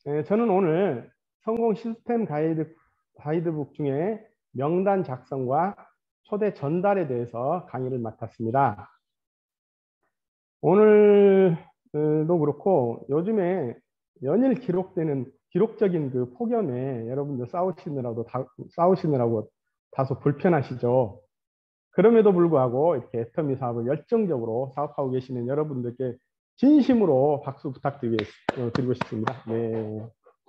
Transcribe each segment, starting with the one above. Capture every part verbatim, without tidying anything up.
예, 저는 오늘 성공 시스템 가이드, 가이드북 중에 명단 작성과 초대 전달에 대해서 강의를 맡았습니다. 오늘도 그렇고 요즘에 연일 기록되는 기록적인 그 폭염에 여러분들 싸우시느라고, 다, 싸우시느라고 다소 불편하시죠. 그럼에도 불구하고 이렇게 애터미 사업을 열정적으로 사업하고 계시는 여러분들께 진심으로 박수 부탁드리고 싶습니다. 네.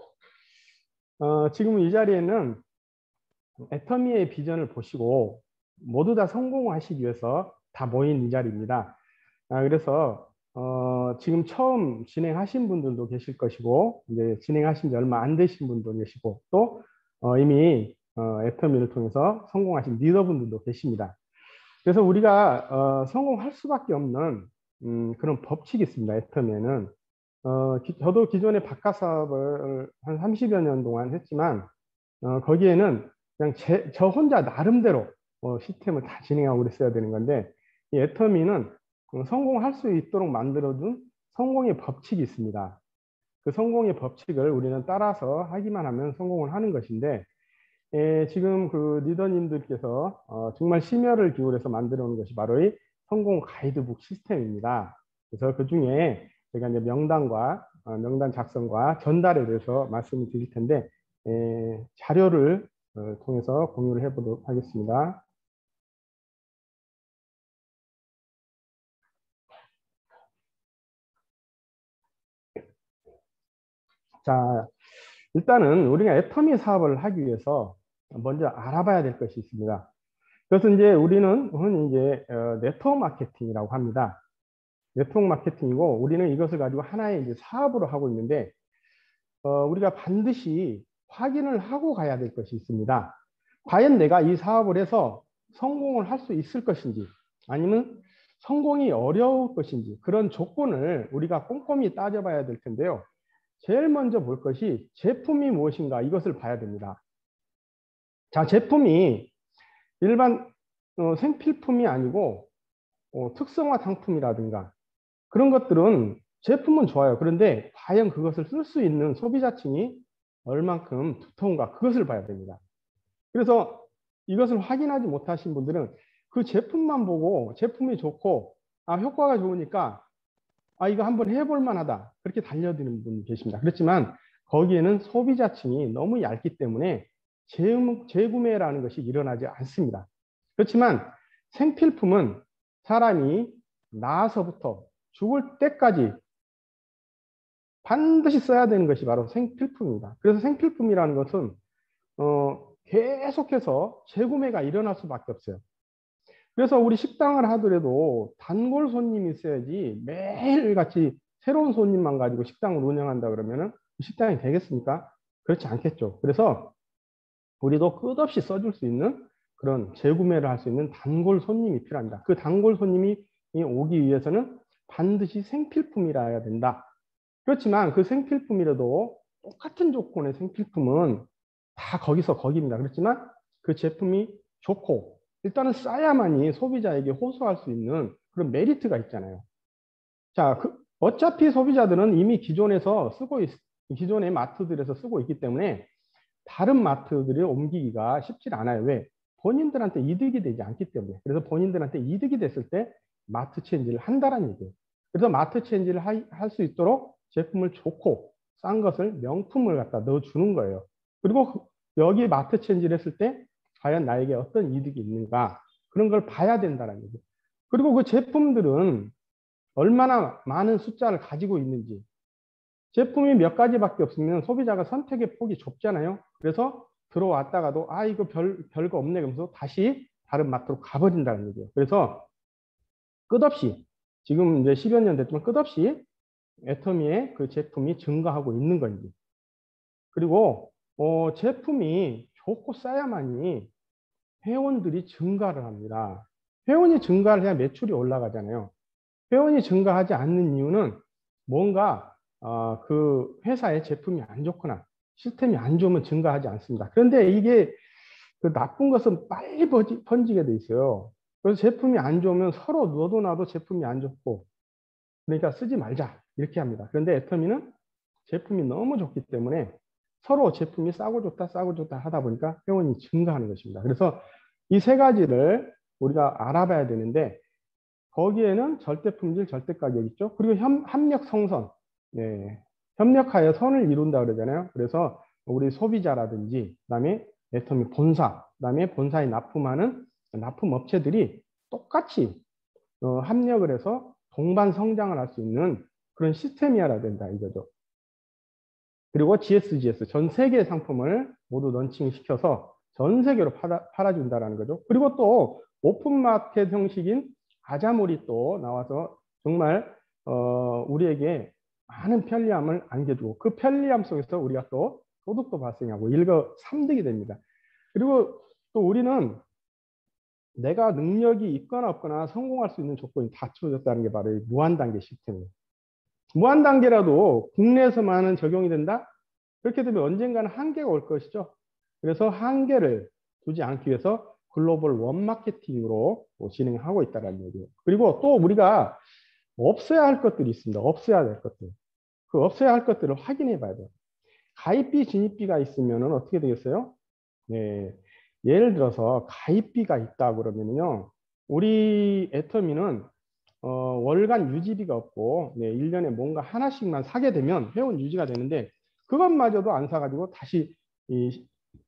어, 지금 이 자리에는 애터미의 비전을 보시고 모두 다 성공하시기 위해서 다 모인 이 자리입니다. 아, 그래서 어, 지금 처음 진행하신 분들도 계실 것이고 이제 진행하신 지 얼마 안 되신 분도 계시고 또 어, 이미 어, 애터미를 통해서 성공하신 리더분들도 계십니다. 그래서 우리가 어, 성공할 수밖에 없는 음, 그런 법칙이 있습니다. 애터미에는 어, 기, 저도 기존에 바깥 사업을 한 삼십여 년 동안 했지만 어, 거기에는 그냥 제, 저 혼자 나름대로 어, 시스템을 다 진행하고 그랬어야 되는 건데 이 애터미는 어, 성공할 수 있도록 만들어둔 성공의 법칙이 있습니다. 그 성공의 법칙을 우리는 따라서 하기만 하면 성공을 하는 것인데 예, 지금 그 리더님들께서 어, 정말 심혈을 기울여서 만들어 놓은 것이 바로 이 성공 가이드북 시스템입니다. 그래서 그 중에 제가 이제 명단과 어, 명단 작성과 전달에 대해서 말씀을 드릴 텐데 예, 자료를 어, 통해서 공유를 해보도록 하겠습니다. 자, 일단은 우리가 애터미 사업을 하기 위해서 먼저 알아봐야 될 것이 있습니다. 그래서 이제 우리는 흔히 이제 어, 네트워크 마케팅이라고 합니다. 네트워크 마케팅이고 우리는 이것을 가지고 하나의 이제 사업으로 하고 있는데 어, 우리가 반드시 확인을 하고 가야 될 것이 있습니다. 과연 내가 이 사업을 해서 성공을 할 수 있을 것인지 아니면 성공이 어려울 것인지 그런 조건을 우리가 꼼꼼히 따져봐야 될 텐데요. 제일 먼저 볼 것이 제품이 무엇인가 이것을 봐야 됩니다. 자, 제품이 일반 어, 생필품이 아니고 어, 특성화 상품이라든가 그런 것들은 제품은 좋아요. 그런데 과연 그것을 쓸 수 있는 소비자층이 얼만큼 두터운가 그것을 봐야 됩니다. 그래서 이것을 확인하지 못하신 분들은 그 제품만 보고 제품이 좋고 아 효과가 좋으니까 아 이거 한번 해볼 만하다 그렇게 달려드는 분이 계십니다. 그렇지만 거기에는 소비자층이 너무 얇기 때문에 재구매라는 것이 일어나지 않습니다. 그렇지만 생필품은 사람이 나서부터 죽을 때까지 반드시 써야 되는 것이 바로 생필품입니다. 그래서 생필품이라는 것은 어, 계속해서 재구매가 일어날 수밖에 없어요. 그래서 우리 식당을 하더라도 단골 손님이 있어야지 매일같이 새로운 손님만 가지고 식당을 운영한다 그러면은 식당이 되겠습니까? 그렇지 않겠죠. 그래서 우리도 끝없이 써줄 수 있는 그런 재구매를 할 수 있는 단골 손님이 필요합니다. 그 단골 손님이 오기 위해서는 반드시 생필품이라야 된다. 그렇지만 그 생필품이라도 똑같은 조건의 생필품은 다 거기서 거기입니다. 그렇지만 그 제품이 좋고 일단은 싸야만이 소비자에게 호소할 수 있는 그런 메리트가 있잖아요. 자, 그 어차피 소비자들은 이미 기존에서 쓰고 있, 기존의 마트들에서 쓰고 있기 때문에 다른 마트들을 옮기기가 쉽지 않아요. 왜? 본인들한테 이득이 되지 않기 때문에. 그래서 본인들한테 이득이 됐을 때 마트 체인지를 한다는 얘기예요. 그래서 마트 체인지를 할 수 있도록 제품을 좋고 싼 것을 명품을 갖다 넣어주는 거예요. 그리고 여기 마트 체인지를 했을 때 과연 나에게 어떤 이득이 있는가 그런 걸 봐야 된다는 얘기예요. 그리고 그 제품들은 얼마나 많은 숫자를 가지고 있는지 제품이 몇 가지밖에 없으면 소비자가 선택의 폭이 좁잖아요. 그래서 들어왔다가도 아 이거 별, 별거 없네 그러면서 다시 다른 마트로 가버린다는 얘기예요. 그래서 끝없이 지금 이제 십여 년 됐지만 끝없이 애터미의 그 제품이 증가하고 있는 건지 그리고 어, 제품이 좋고 싸야만이 회원들이 증가를 합니다. 회원이 증가를 해야 매출이 올라가잖아요. 회원이 증가하지 않는 이유는 뭔가 어, 그 회사의 제품이 안 좋거나 시스템이 안 좋으면 증가하지 않습니다. 그런데 이게 그 나쁜 것은 빨리 번지, 번지게 돼 있어요. 그래서 제품이 안 좋으면 서로 너도 나도 제품이 안 좋고 그러니까 쓰지 말자 이렇게 합니다. 그런데 애터미는 제품이 너무 좋기 때문에 서로 제품이 싸고 좋다, 싸고 좋다 하다 보니까 회원이 증가하는 것입니다. 그래서 이 세 가지를 우리가 알아봐야 되는데 거기에는 절대 품질, 절대 가격 있죠. 그리고 협, 합력 성선, 네. 협력하여 선을 이룬다 그러잖아요. 그래서 우리 소비자라든지 그다음에 애터미 본사, 그다음에 본사에 납품하는 납품 업체들이 똑같이 어, 합력을 해서 동반 성장을 할 수 있는 그런 시스템이어야 된다 이거죠. 그리고 지에스지에스 전 세계 상품을 모두 런칭시켜서 전 세계로 팔아, 팔아준다라는 거죠. 그리고 또 오픈마켓 형식인 아자몰이 또 나와서 정말 어, 우리에게 많은 편리함을 안겨주고 그 편리함 속에서 우리가 또 소득도 발생하고 일거삼득이 됩니다. 그리고 또 우리는 내가 능력이 있거나 없거나 성공할 수 있는 조건이 갖춰졌다는 게 바로 이 무한단계 시스템이에요. 무한단계라도 국내에서만은 적용이 된다? 그렇게 되면 언젠가는 한계가 올 것이죠. 그래서 한계를 두지 않기 위해서 글로벌 원마케팅으로 진행하고 있다는 얘기예요. 그리고 또 우리가 없어야 할 것들이 있습니다. 없어야 될 것들. 그 없어야 할 것들을 확인해 봐야 돼요. 가입비, 진입비가 있으면 어떻게 되겠어요? 네. 예를 들어서 가입비가 있다 그러면요. 우리 애터미는 어, 월간 유지비가 없고 네, 일 년에 뭔가 하나씩만 사게 되면 회원 유지가 되는데 그것마저도 안 사가지고 다시 이,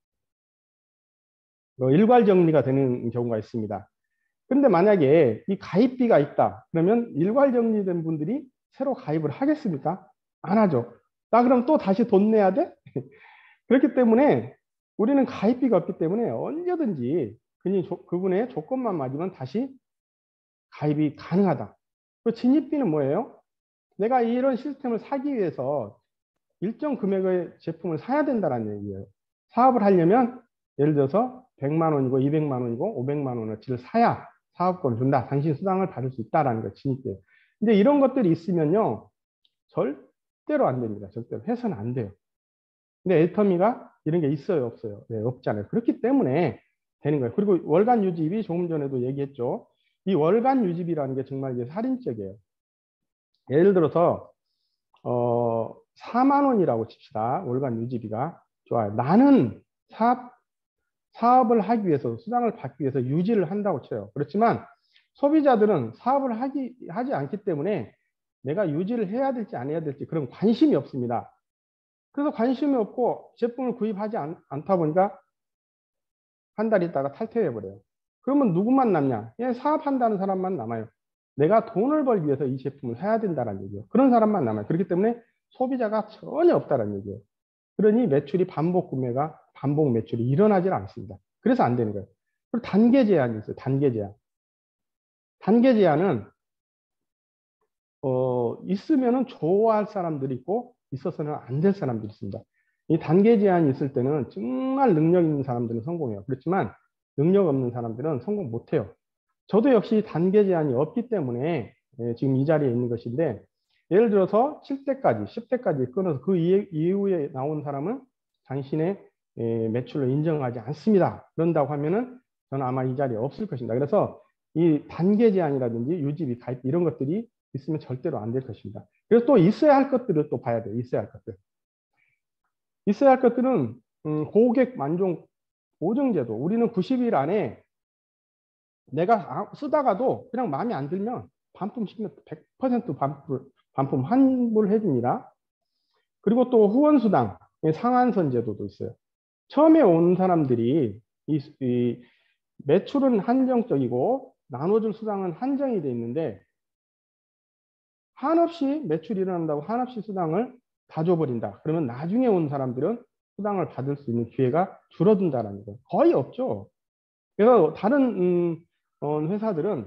어, 일괄 정리가 되는 경우가 있습니다. 그런데 만약에 이 가입비가 있다 그러면 일괄 정리된 분들이 새로 가입을 하겠습니까? 안 하죠. 나 그럼 또 다시 돈 내야 돼? 그렇기 때문에 우리는 가입비가 없기 때문에 언제든지 그니 그분의 조건만 맞으면 다시 가입이 가능하다. 그 진입비는 뭐예요? 내가 이런 시스템을 사기 위해서 일정 금액의 제품을 사야 된다는 얘기예요. 사업을 하려면 예를 들어서 백만 원이고 이백만 원이고 오백만 원어치를 사야 사업권을 준다. 당신 수당을 받을 수 있다라는 거 진입비예요. 근데 이런 것들이 있으면요. 절대로 안 됩니다. 절대로 해서는 안 돼요. 근데 애터미가 이런 게 있어요, 없어요? 네, 없잖아요. 그렇기 때문에 되는 거예요. 그리고 월간 유지비 조금 전에도 얘기했죠. 이 월간 유지비라는 게 정말 이제 살인적이에요. 예를 들어서 어, 사만 원이라고 칩시다. 월간 유지비가. 좋아요. 나는 사업, 사업을 하기 위해서, 수당을 받기 위해서 유지를 한다고 쳐요. 그렇지만 소비자들은 사업을 하기, 하지 않기 때문에 내가 유지를 해야 될지 안 해야 될지 그런 관심이 없습니다. 그래서 관심이 없고 제품을 구입하지 않, 않다 보니까 한 달 있다가 탈퇴해버려요. 그러면 누구만 남냐? 그냥 사업한다는 사람만 남아요. 내가 돈을 벌기 위해서 이 제품을 사야 된다는 얘기예요. 그런 사람만 남아요. 그렇기 때문에 소비자가 전혀 없다는 얘기예요. 그러니 매출이 반복 구매가 반복 매출이 일어나질 않습니다. 그래서 안 되는 거예요. 그리고 단계 제한이 있어요. 단계 제한. 단계 제한은 어, 있으면은 좋아할 사람들이 있고 있어서는 안 될 사람들이 있습니다. 이 단계 제한이 있을 때는 정말 능력 있는 사람들은 성공해요. 그렇지만 능력 없는 사람들은 성공 못해요. 저도 역시 단계 제한이 없기 때문에 예, 지금 이 자리에 있는 것인데 예를 들어서 칠 대까지, 십 대까지 끊어서 그 이후에 나온 사람은 당신의 예, 매출로 인정하지 않습니다. 그런다고 하면은 저는 아마 이 자리에 없을 것입니다. 그래서 이 단계 제한이라든지 유지비, 가입 이런 것들이 있으면 절대로 안 될 것입니다. 그래서 또 있어야 할 것들을 또 봐야 돼요. 있어야 할 것들. 있어야 할 것들은 음, 고객 만족 보증제도. 우리는 구십 일 안에 내가 쓰다가도 그냥 마음에 안 들면 반품 시키면 백 퍼센트 반품, 반품 환불해 줍니다. 그리고 또 후원수당, 상한선 제도도 있어요. 처음에 온 사람들이 이, 이 매출은 한정적이고 나눠줄 수당은 한정이 돼 있는데 한없이 매출이 일어난다고 한없이 수당을 다 줘버린다. 그러면 나중에 온 사람들은 수당을 받을 수 있는 기회가 줄어든다는 거 거의 없죠. 그래서 다른 음, 회사들은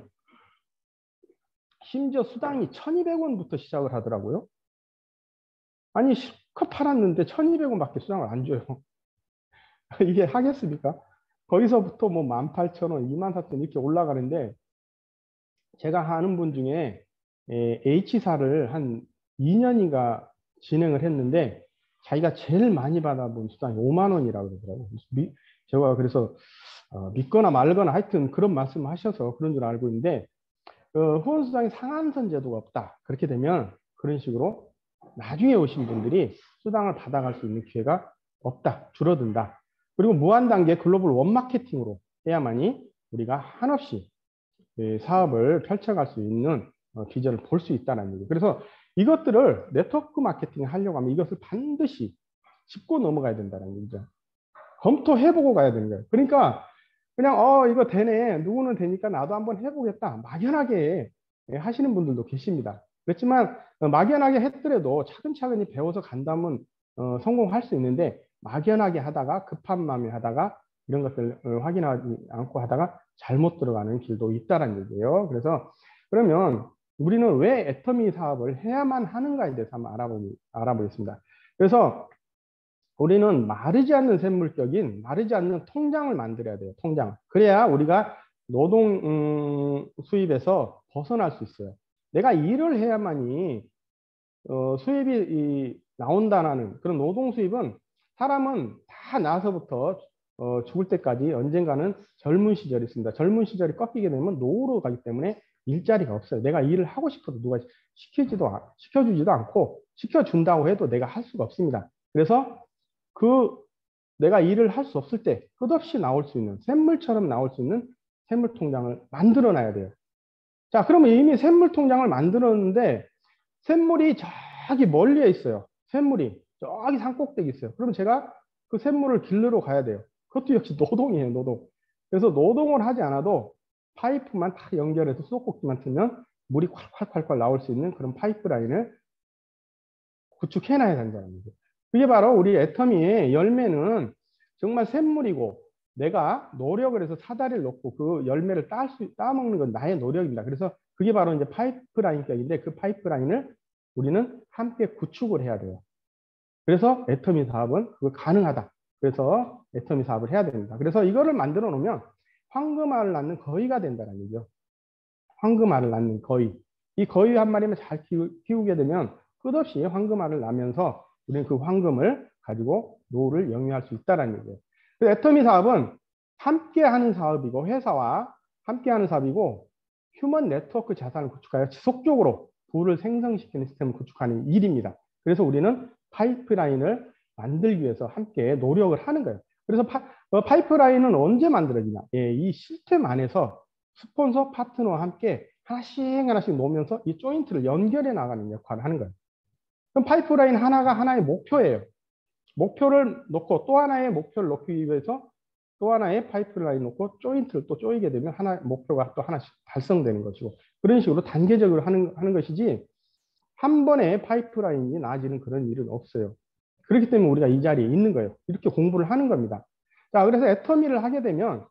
심지어 수당이 천이백 원부터 시작을 하더라고요. 아니 실컷 팔았는데 천이백 원밖에 수당을 안 줘요. 이게 하겠습니까? 거기서부터 뭐 만 팔천 원, 이만 사천 원 이렇게 올라가는데 제가 아는 분 중에 H사를 한 이 년인가 진행을 했는데 자기가 제일 많이 받아본 수당이 오만 원이라고 그러더라고요. 제가 그래서 어, 믿거나 말거나 하여튼 그런 말씀을 하셔서 그런 줄 알고 있는데 어, 후원수당이 상한선 제도가 없다. 그렇게 되면 그런 식으로 나중에 오신 분들이 수당을 받아갈 수 있는 기회가 없다, 줄어든다. 그리고 무한 단계 글로벌 원마케팅으로 해야만이 우리가 한없이 사업을 펼쳐갈 수 있는 비전을 볼 수 있다는 얘기예요. 그래서 이것들을 네트워크 마케팅 하려고 하면 이것을 반드시 짚고 넘어가야 된다는 얘기죠. 검토해보고 가야 되는 거예요. 그러니까 그냥 어 이거 되네, 누구는 되니까 나도 한번 해보겠다, 막연하게 하시는 분들도 계십니다. 그렇지만 막연하게 했더라도 차근차근히 배워서 간다면 어, 성공할 수 있는데, 막연하게 하다가 급한 마음에 하다가 이런 것들 어, 확인하지 않고 하다가 잘못 들어가는 길도 있다는 얘기예요. 그래서 그러면 우리는 왜 애터미 사업을 해야만 하는가에 대해서 한번 알아보, 알아보겠습니다. 그래서 우리는 마르지 않는 샘물격인 마르지 않는 통장을 만들어야 돼요. 통장. 그래야 우리가 노동 음, 수입에서 벗어날 수 있어요. 내가 일을 해야만이 어, 수입이 이, 나온다는 그런 노동 수입은, 사람은 다 나서부터 어, 죽을 때까지 언젠가는 젊은 시절이 있습니다. 젊은 시절이 꺾이게 되면 노후로 가기 때문에 일자리가 없어요. 내가 일을 하고 싶어도 누가 시키지도 시켜주지도 않고, 시켜준다고 해도 내가 할 수가 없습니다. 그래서 그 내가 일을 할 수 없을 때 끝없이 나올 수 있는, 샘물처럼 나올 수 있는 샘물 통장을 만들어 놔야 돼요. 자, 그러면 이미 샘물 통장을 만들었는데 샘물이 저기 멀리에 있어요. 샘물이 저기 산꼭대기 있어요. 그러면 제가 그 샘물을 길르러 가야 돼요. 그것도 역시 노동이에요, 노동. 그래서 노동을 하지 않아도 파이프만 다 연결해서 수도꼭지만 틀면 물이 콸콸콸콸 나올 수 있는 그런 파이프라인을 구축해놔야 된다는 거죠. 그게 바로 우리 애터미의 열매는 정말 샘물이고, 내가 노력을 해서 사다리를 놓고 그 열매를 딸 수, 따먹는 건 나의 노력입니다. 그래서 그게 바로 이제 파이프라인격인데, 그 파이프라인을 우리는 함께 구축을 해야 돼요. 그래서 애터미 사업은 그거 가능하다. 그래서 애터미 사업을 해야 됩니다. 그래서 이거를 만들어 놓으면 황금알을 낳는 거위가 된다는 얘기죠. 황금알을 낳는 거위. 이 거위 한 마리만 잘 키우, 키우게 되면 끝없이 황금알을 낳으면서 우리는 그 황금을 가지고 노후를 영위할 수 있다는 얘기예요. 그래서 애터미 사업은 함께 하는 사업이고, 회사와 함께 하는 사업이고, 휴먼 네트워크 자산을 구축하여 지속적으로 부를 생성시키는 시스템을 구축하는 일입니다. 그래서 우리는 파이프라인을 만들기 위해서 함께 노력을 하는 거예요. 그래서 파, 어, 파이프라인은 언제 만들어지냐? 예, 이 시스템 안에서 스폰서 파트너와 함께 하나씩 하나씩 놓으면서 이 조인트를 연결해 나가는 역할을 하는 거예요. 그럼 파이프라인 하나가 하나의 목표예요. 목표를 놓고 또 하나의 목표를 놓기 위해서 또 하나의 파이프라인 놓고 조인트를 또 조이게 되면 하나 목표가 또 하나씩 달성되는 것이고, 그런 식으로 단계적으로 하는, 하는 것이지 한 번에 파이프라인이 나아지는 그런 일은 없어요. 그렇기 때문에 우리가 이 자리에 있는 거예요. 이렇게 공부를 하는 겁니다. 자, 그래서 애터미를 하게 되면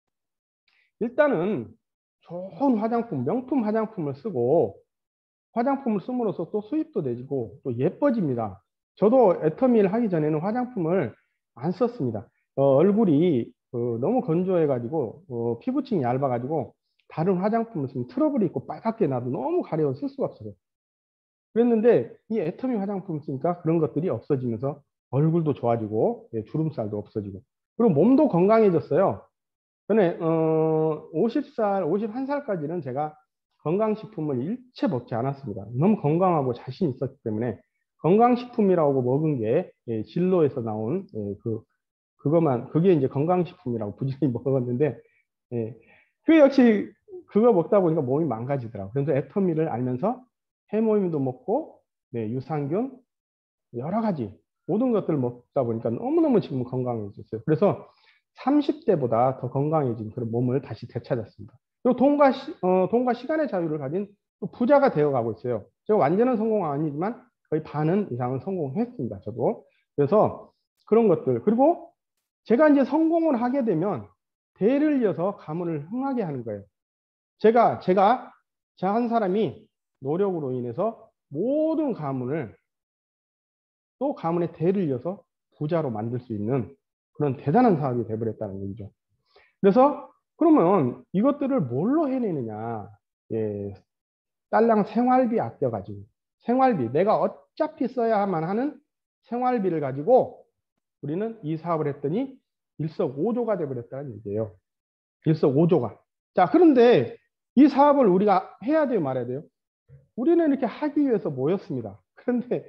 일단은 좋은 화장품, 명품 화장품을 쓰고, 화장품을 씀으로써 또 수입도 내지고 또 예뻐집니다. 저도 애터미를 하기 전에는 화장품을 안 썼습니다. 어, 얼굴이 어, 너무 건조해가지고 어, 피부층이 얇아가지고 다른 화장품을 쓰면 트러블이 있고 빨갛게 나도 너무 가려워 쓸 수가 없어요. 그랬는데 이 애터미 화장품 쓰니까 그런 것들이 없어지면서 얼굴도 좋아지고, 예, 주름살도 없어지고, 그리고 몸도 건강해졌어요. 근데 어, 오십 살, 오십일 살까지는 제가 건강식품을 일체 먹지 않았습니다. 너무 건강하고 자신 있었기 때문에 건강식품이라고 먹은 게, 예, 진로에서 나온, 예, 그 그것만, 그게 이제 건강식품이라고 부지런히 먹었는데, 예, 그 역시 그거 먹다 보니까 몸이 망가지더라고요. 그래서 애터미를 알면서 해모임도 먹고, 네, 유산균 여러 가지 모든 것들을 먹다 보니까 너무너무 지금 건강해졌어요. 그래서 삼십 대보다 더 건강해진 그런 몸을 다시 되찾았습니다. 그리고 돈과, 시, 어, 돈과 시간의 자유를 가진 또 부자가 되어가고 있어요. 제가 완전한 성공은 아니지만 거의 반은 이상은 성공했습니다. 저도. 그래서 그런 것들. 그리고 제가 이제 성공을 하게 되면 대를 이어서 가문을 흥하게 하는 거예요. 제가, 제가, 저 한 사람이 노력으로 인해서 모든 가문을, 또 가문의 대를 이어서 부자로 만들 수 있는 그런 대단한 사업이 되어버렸다는 얘기죠. 그래서 그러면 이것들을 뭘로 해내느냐? 예, 딸랑 생활비 아껴가지고, 생활비, 내가 어차피 써야만 하는 생활비를 가지고 우리는 이 사업을 했더니 일석오조가 되어버렸다는 얘기예요. 일석오조가. 자, 그런데 이 사업을 우리가 해야 돼요, 말아야 돼요? 우리는 이렇게 하기 위해서 모였습니다. 그런데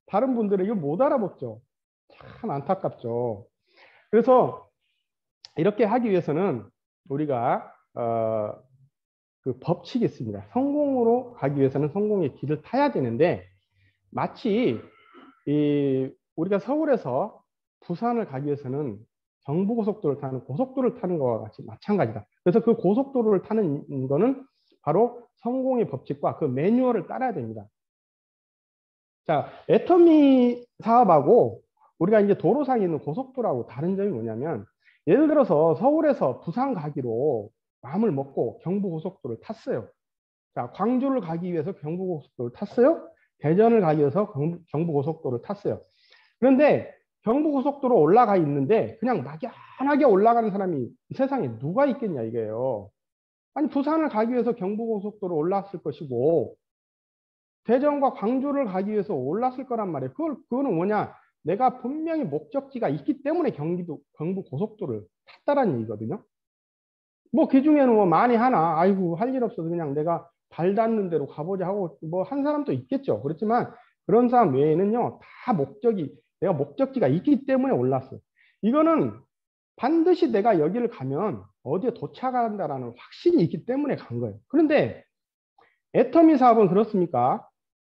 다른 분들은 이거 못 알아먹죠. 참 안타깝죠. 그래서 이렇게 하기 위해서는 우리가 어, 그 법칙이 있습니다. 성공으로 가기 위해서는 성공의 길을 타야 되는데 마치 이 우리가 서울에서 부산을 가기 위해서는 경부고속도로를 타는 고속도로를 타는 것과 같이 마찬가지다. 그래서 그 고속도로를 타는 거는 바로 성공의 법칙과 그 매뉴얼을 따라야 됩니다. 자, 애터미 사업하고 우리가 이제 도로상에 있는 고속도로하고 다른 점이 뭐냐면 예를 들어서 서울에서 부산 가기로 마음을 먹고 경부고속도로를 탔어요. 자, 광주를 가기 위해서 경부고속도로를 탔어요. 대전을 가기 위해서 경부고속도로를 탔어요. 그런데 경부고속도로 올라가 있는데 그냥 막연하게 올라가는 사람이 세상에 누가 있겠냐 이게요. 아니 부산을 가기 위해서 경부고속도로 올랐을 것이고 대전과 광주를 가기 위해서 올랐을 거란 말이에요. 그걸, 그거는 뭐냐. 내가 분명히 목적지가 있기 때문에 경기도, 경부고속도로를 탔다라는 얘기거든요. 뭐, 그 중에는 뭐 많이 하나, 아이고, 할 일 없어서 그냥 내가 발 닿는 대로 가보자 하고 뭐 한 사람도 있겠죠. 그렇지만 그런 사람 외에는요, 다 목적이, 내가 목적지가 있기 때문에 올랐어요. 이거는 반드시 내가 여기를 가면 어디에 도착한다라는 확신이 있기 때문에 간 거예요. 그런데 애터미 사업은 그렇습니까?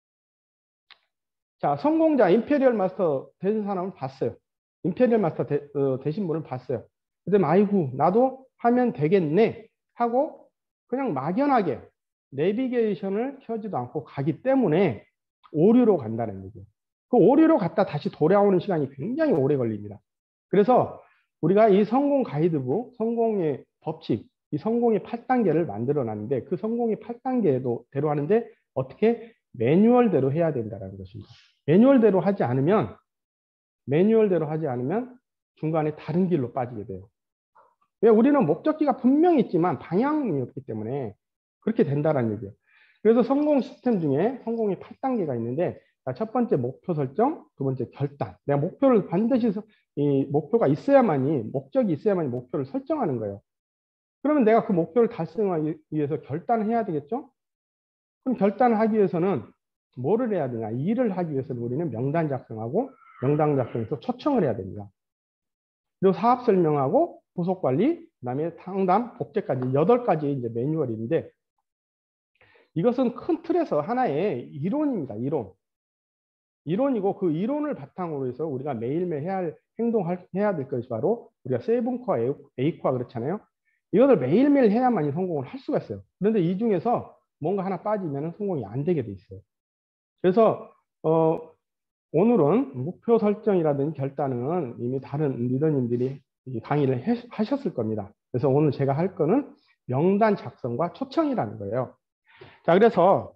자, 성공자 임페리얼 마스터 되신 사람을 봤어요. 임페리얼 마스터 되, 어, 되신 분을 봤어요. 근데 아이고 나도 하면 되겠네 하고 그냥 막연하게 내비게이션을 켜지도 않고 가기 때문에 오류로 간다는 얘기예요. 그 오류로 갔다 다시 돌아오는 시간이 굉장히 오래 걸립니다. 그래서 우리가 이 성공 가이드북, 성공의 법칙, 이 성공의 팔 단계를 만들어 놨는데 그 성공의 팔 단계도 대로 하는데 어떻게 매뉴얼대로 해야 된다는 것입니다. 매뉴얼대로 하지 않으면 매뉴얼대로 하지 않으면 중간에 다른 길로 빠지게 돼요. 왜 우리는 목적지가 분명히 있지만 방향이 없기 때문에 그렇게 된다는 얘기예요. 그래서 성공 시스템 중에 성공의 팔 단계가 있는데 첫 번째 목표 설정, 두 번째 결단. 내가 목표를 반드시 이 목표가 있어야만이 목적이 있어야만이 목표를 설정하는 거예요. 그러면 내가 그 목표를 달성하기 위해서 결단을 해야 되겠죠? 그럼 결단을 하기 위해서는 뭐를 해야 되냐? 일을 하기 위해서는 우리는 명단 작성하고 명단 작성에서 초청을 해야 됩니다. 그리고 사업 설명하고 부속 관리, 그다음에 상담, 복제까지 여덟 가지 이제 매뉴얼인데 이것은 큰 틀에서 하나의 이론입니다. 이론. 이론이고 그 이론을 바탕으로 해서 우리가 매일매일 해야 할 행동을 해야 될 것이 바로 우리가 세븐코어, 에이코어 그렇잖아요. 이것을 매일매일 해야만이 성공을 할 수가 있어요. 그런데 이 중에서 뭔가 하나 빠지면 성공이 안 되게 돼 있어요. 그래서 어, 오늘은 목표 설정이라든지 결단은 이미 다른 리더님들이 강의를 해, 하셨을 겁니다. 그래서 오늘 제가 할 거는 명단 작성과 초청이라는 거예요. 자, 그래서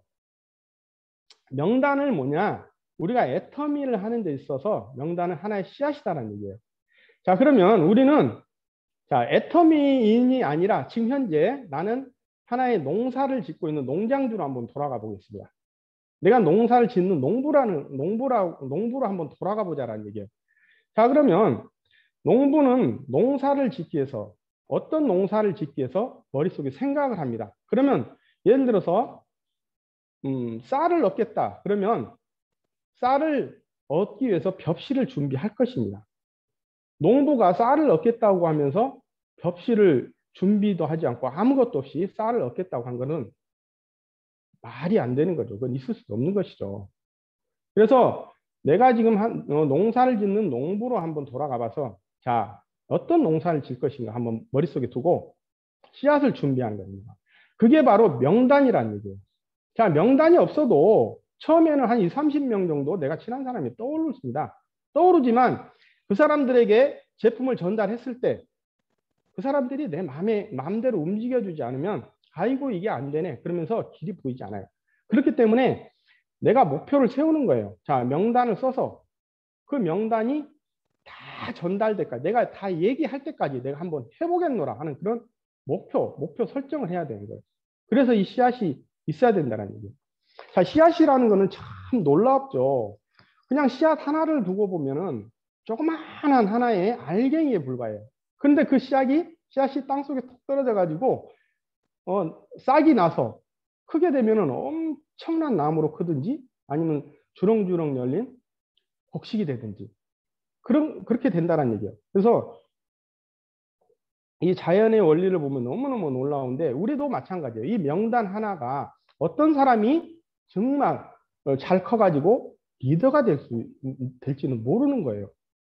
명단을 뭐냐? 우리가 애터미를 하는 데 있어서 명단은 하나의 씨앗이다라는 얘기예요. 자, 그러면 우리는 자, 애터미인이 아니라 지금 현재 나는 하나의 농사를 짓고 있는 농장주로 한번 돌아가 보겠습니다. 내가 농사를 짓는 농부라는 농부라 농부로 한번 돌아가 보자라는 얘기예요. 자, 그러면 농부는 농사를 짓기 위해서 어떤 농사를 짓기 위해서 머릿속에 생각을 합니다. 그러면 예를 들어서 음, 쌀을 얻겠다. 그러면 쌀을 얻기 위해서 벽실을 준비할 것입니다. 농부가 쌀을 얻겠다고 하면서 벽실을 준비도 하지 않고 아무것도 없이 쌀을 얻겠다고 한 거는 말이 안 되는 거죠. 그건 있을 수 없는 것이죠. 그래서 내가 지금 한, 어, 농사를 짓는 농부로 한번 돌아가 봐서 자, 어떤 농사를 질 것인가 한번 머릿속에 두고 씨앗을 준비하는 겁니다. 그게 바로 명단이라는 얘기예요. 자, 명단이 없어도 처음에는 한 이십, 삼십 명 정도 내가 친한 사람이 떠오르습니다. 떠오르지만 그 사람들에게 제품을 전달했을 때 그 사람들이 내 마음에, 마음대로 움직여주지 않으면 아이고 이게 안 되네 그러면서 길이 보이지 않아요. 그렇기 때문에 내가 목표를 세우는 거예요. 자, 명단을 써서 그 명단이 다 전달될까지 내가 다 얘기할 때까지 내가 한번 해보겠노라 하는 그런 목표, 목표 설정을 해야 되는 거예요. 그래서 이 씨앗이 있어야 된다는 얘기예요. 자, 씨앗이라는 거는 참 놀랍죠. 그냥 씨앗 하나를 두고 보면은 조그마한 하나의 알갱이에 불과해요. 근데 그 씨앗이, 씨앗이 땅속에 톡 떨어져 가지고 어, 싹이 나서 크게 되면은 엄청난 나무로 크든지 아니면 주렁주렁 열린 곡식이 되든지 그런 그렇게 된다는 얘기예요. 그래서 이 자연의 원리를 보면 너무너무 놀라운데 우리도 마찬가지예요. 이 명단 하나가 어떤 사람이 정말 잘 커가지고 리더가 될 수, 될지는 모르는 거예요.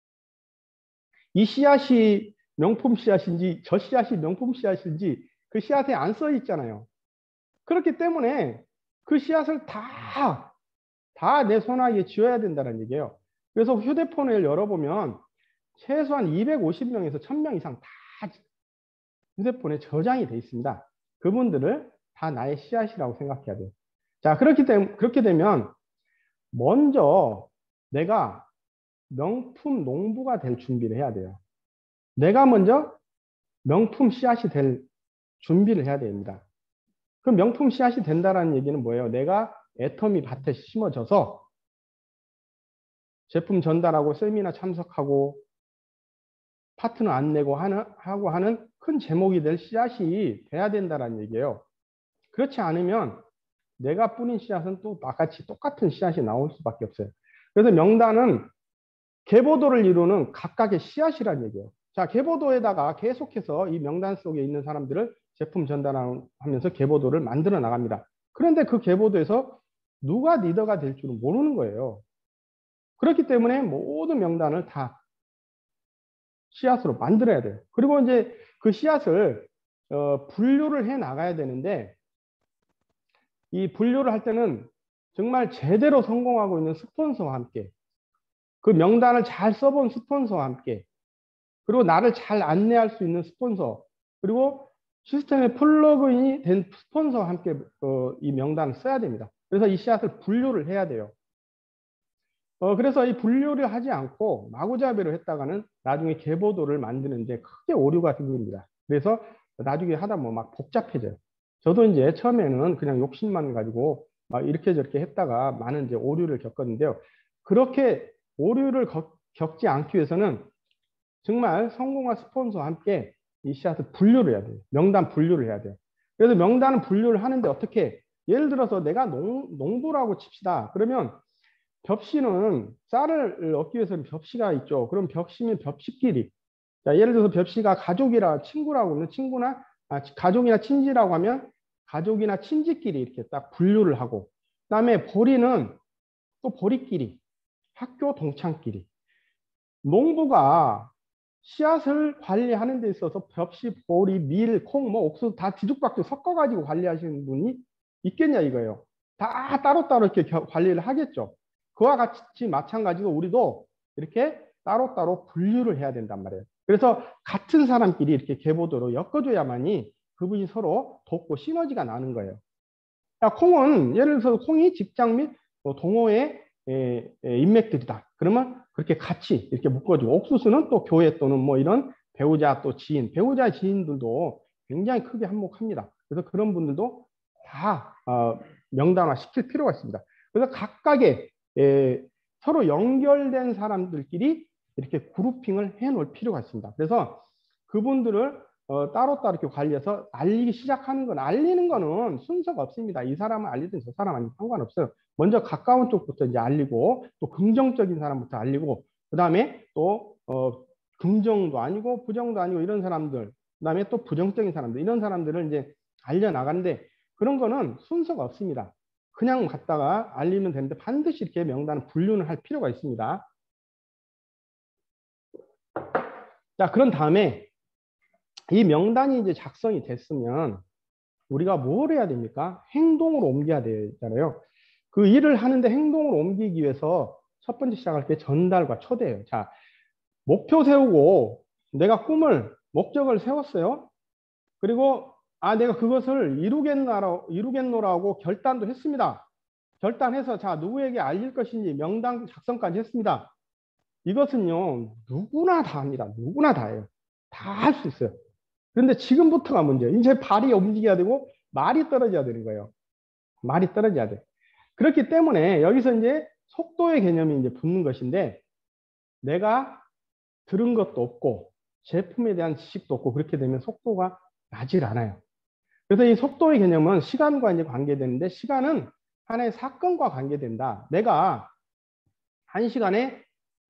이 씨앗이 명품 씨앗인지 저 씨앗이 명품 씨앗인지 그 씨앗에 안 써 있잖아요. 그렇기 때문에 그 씨앗을 다, 다 내 손아귀에 쥐어야 된다는 얘기예요. 그래서 휴대폰을 열어보면 최소한 이백오십 명에서 천 명 이상 다 휴대폰에 저장이 돼 있습니다. 그분들을 다 나의 씨앗이라고 생각해야 돼요. 자, 그렇기 때문에, 그렇게 되면 먼저 내가 명품 농부가 될 준비를 해야 돼요. 내가 먼저 명품 씨앗이 될 준비를 해야 됩니다. 그 명품 씨앗이 된다는 얘기는 뭐예요? 내가 애터미 밭에 심어져서 제품 전달하고 세미나 참석하고 파트너 안 내고 하는, 하고 하는 큰 제목이 될 씨앗이 돼야 된다는 얘기예요. 그렇지 않으면 내가 뿌린 씨앗은 또 나같이 똑같은 씨앗이 나올 수밖에 없어요. 그래서 명단은 계보도를 이루는 각각의 씨앗이라는 얘기예요. 자, 계보도에다가 계속해서 이 명단 속에 있는 사람들을 제품 전달하면서 계보도를 만들어 나갑니다. 그런데 그 계보도에서 누가 리더가 될 줄은 모르는 거예요. 그렇기 때문에 모든 명단을 다 씨앗으로 만들어야 돼요. 그리고 이제 그 씨앗을 어, 분류를 해 나가야 되는데 이 분류를 할 때는 정말 제대로 성공하고 있는 스폰서와 함께 그 명단을 잘 써본 스폰서와 함께 그리고 나를 잘 안내할 수 있는 스폰서 그리고 시스템에 플러그인이 된 스폰서와 함께 어, 이 명단을 써야 됩니다. 그래서 이 씨앗을 분류를 해야 돼요. 어, 그래서 이 분류를 하지 않고 마구잡이로 했다가는 나중에 계보도를 만드는데 크게 오류가 생깁니다. 그래서 나중에 하다 보면 막 복잡해져요. 저도 이제 처음에는 그냥 욕심만 가지고 막 이렇게 저렇게 했다가 많은 이제 오류를 겪었는데요. 그렇게 오류를 겪지 않기 위해서는 정말 성공한 스폰서와 함께 이 씨앗을 분류를 해야 돼요. 명단 분류를 해야 돼요. 그래서 명단은 분류를 하는데 어떻게? 예를 들어서 내가 농, 농부라고 칩시다. 그러면 벽시는 쌀을 얻기 위해서는 벽시가 있죠. 그럼 벽시면 벽시끼리. 자, 예를 들어서 벽시가 가족이라 친구라고 하면 친구나 아, 가족이나 친지라고 하면 가족이나 친지끼리 이렇게 딱 분류를 하고 그다음에 보리는 또 보리끼리 학교 동창끼리 농부가 씨앗을 관리하는 데 있어서 벽시, 보리, 밀, 콩, 뭐 옥수수 다 뒤죽박죽 섞어가지고 관리하시는 분이 있겠냐 이거예요. 다 따로따로 이렇게 관리를 하겠죠. 그와 같이 마찬가지로 우리도 이렇게 따로따로 분류를 해야 된단 말이에요. 그래서 같은 사람끼리 이렇게 계보도로 엮어줘야만이 그분이 서로 돕고 시너지가 나는 거예요. 야, 콩은 예를 들어서 콩이 직장 및 동호회 인맥들이다. 그러면 그렇게 같이 이렇게 묶어주고 옥수수는 또 교회 또는 뭐 이런 배우자 또 지인, 배우자 지인들도 굉장히 크게 한몫합니다. 그래서 그런 분들도 다 어, 명단화 시킬 필요가 있습니다. 그래서 각각의 에, 서로 연결된 사람들끼리 이렇게 그룹핑을 해 놓을 필요가 있습니다. 그래서 그분들을 어, 따로따로 이렇게 관리해서 알리기 시작하는 건, 알리는 거는 순서가 없습니다. 이 사람은 알리든 저 사람 아니든 상관없어요. 먼저 가까운 쪽부터 이제 알리고, 또 긍정적인 사람부터 알리고, 그 다음에 또, 어, 긍정도 아니고, 부정도 아니고, 이런 사람들, 그 다음에 또 부정적인 사람들, 이런 사람들을 이제 알려나가는데, 그런 거는 순서가 없습니다. 그냥 갖다가 알리면 되는데, 반드시 이렇게 명단을 분류를 할 필요가 있습니다. 자, 그런 다음에, 이 명단이 이제 작성이 됐으면 우리가 뭘 해야 됩니까? 행동으로 옮겨야 되잖아요. 그 일을 하는데 행동으로 옮기기 위해서 첫 번째 시작할 때 전달과 초대예요. 자, 목표 세우고 내가 꿈을, 목적을 세웠어요. 그리고 아, 내가 그것을 이루겠노라, 이루겠노라고 결단도 했습니다. 결단해서 자, 누구에게 알릴 것인지 명단 작성까지 했습니다. 이것은요, 누구나 다 합니다. 누구나 다 해요. 다 할 수 있어요. 그런데 지금부터가 문제예요. 이제 발이 움직여야 되고 말이 떨어져야 되는 거예요. 말이 떨어져야 돼. 그렇기 때문에 여기서 이제 속도의 개념이 이제 붙는 것인데 내가 들은 것도 없고 제품에 대한 지식도 없고 그렇게 되면 속도가 나질 않아요. 그래서 이 속도의 개념은 시간과 이제 관계되는데 시간은 하나의 사건과 관계된다. 내가 한 시간에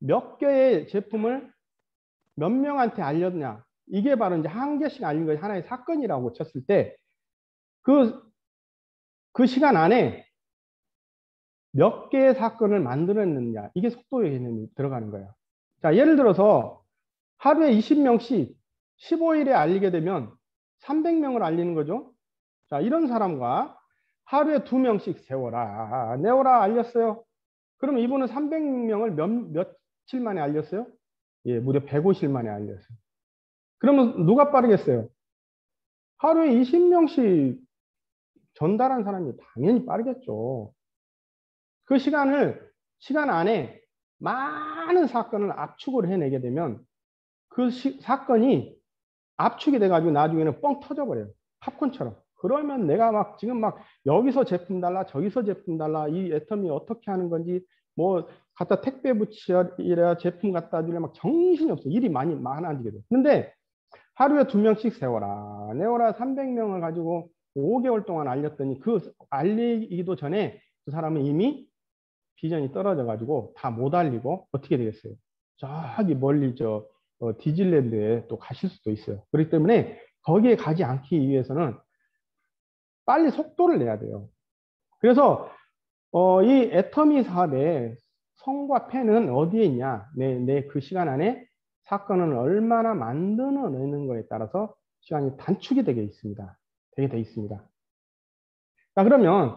몇 개의 제품을 몇 명한테 알렸냐. 이게 바로 이제 한 개씩 알린 것이 하나의 사건이라고 쳤을 때 그, 그 시간 안에 몇 개의 사건을 만들었느냐. 이게 속도의 개념이 들어가는 거예요. 자, 예를 들어서 하루에 이십 명씩 십오 일에 알리게 되면 삼백 명을 알리는 거죠. 자, 이런 사람과 하루에 두 명씩 세워라, 내워라 알렸어요. 그럼 이분은 삼백 명을 몇, 며칠 만에 알렸어요? 예, 무려 백오십 일 만에 알렸어요. 그러면 누가 빠르겠어요? 하루에 이십 명씩 전달한 사람이 당연히 빠르겠죠. 그 시간을, 시간 안에 많은 사건을 압축을 해내게 되면 그 시, 사건이 압축이 돼가지고 나중에는 뻥 터져버려요. 팝콘처럼. 그러면 내가 막 지금 막 여기서 제품 달라, 저기서 제품 달라, 이 애텀이 어떻게 하는 건지, 뭐 갖다 택배 붙이라, 제품 갖다 주려 막 정신이 없어. 일이 많이 많아지게 돼. 근데 하루에 두 명씩 세워라, 내워라 삼백 명을 가지고 오 개월 동안 알렸더니 그 알리기도 전에 그 사람은 이미 비전이 떨어져 가지고 다 못 알리고 어떻게 되겠어요? 저기 멀리 저 어, 디즈니랜드에 또 가실 수도 있어요. 그렇기 때문에 거기에 가지 않기 위해서는 빨리 속도를 내야 돼요. 그래서 어, 이 애터미 사업의 성과 패는 어디에 있냐? 내, 내 그 시간 안에 사건을 얼마나 만들어내는 거에 따라서 시간이 단축이 되게 있습니다. 되게 돼 있습니다. 자, 그러면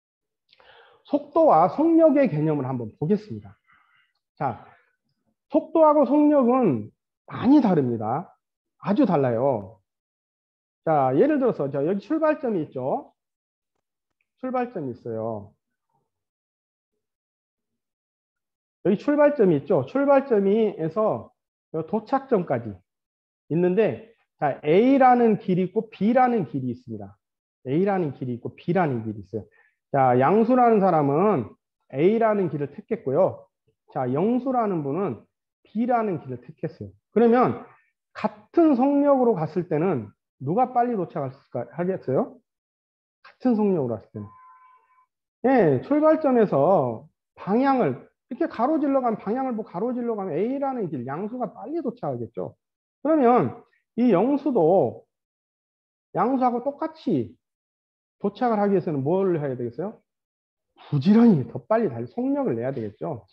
속도와 속력의 개념을 한번 보겠습니다. 자, 속도하고 속력은 많이 다릅니다. 아주 달라요. 자, 예를 들어서 저 여기 출발점이 있죠. 출발점이 있어요. 여기 출발점이 있죠. 출발점에서 도착점까지 있는데, 자, A라는 길이 있고 B라는 길이 있습니다. A라는 길이 있고 B라는 길이 있어요. 자, 양수라는 사람은 A라는 길을 택했고요. 자, 영수라는 분은 B라는 길을 택했어요. 그러면 같은 속력으로 갔을 때는 누가 빨리 도착하겠어요? 같은 속력으로 갔을 때는. 예, 출발점에서 방향을 이렇게 가로질러 가면, 방향을 보고 가로질러 가면 A라는 길, 양수가 빨리 도착하겠죠. 그러면 이 영수도 양수하고 똑같이 도착을 하기 위해서는 뭘 해야 되겠어요? 부지런히 더 빨리 달리 속력을 내야 되겠죠.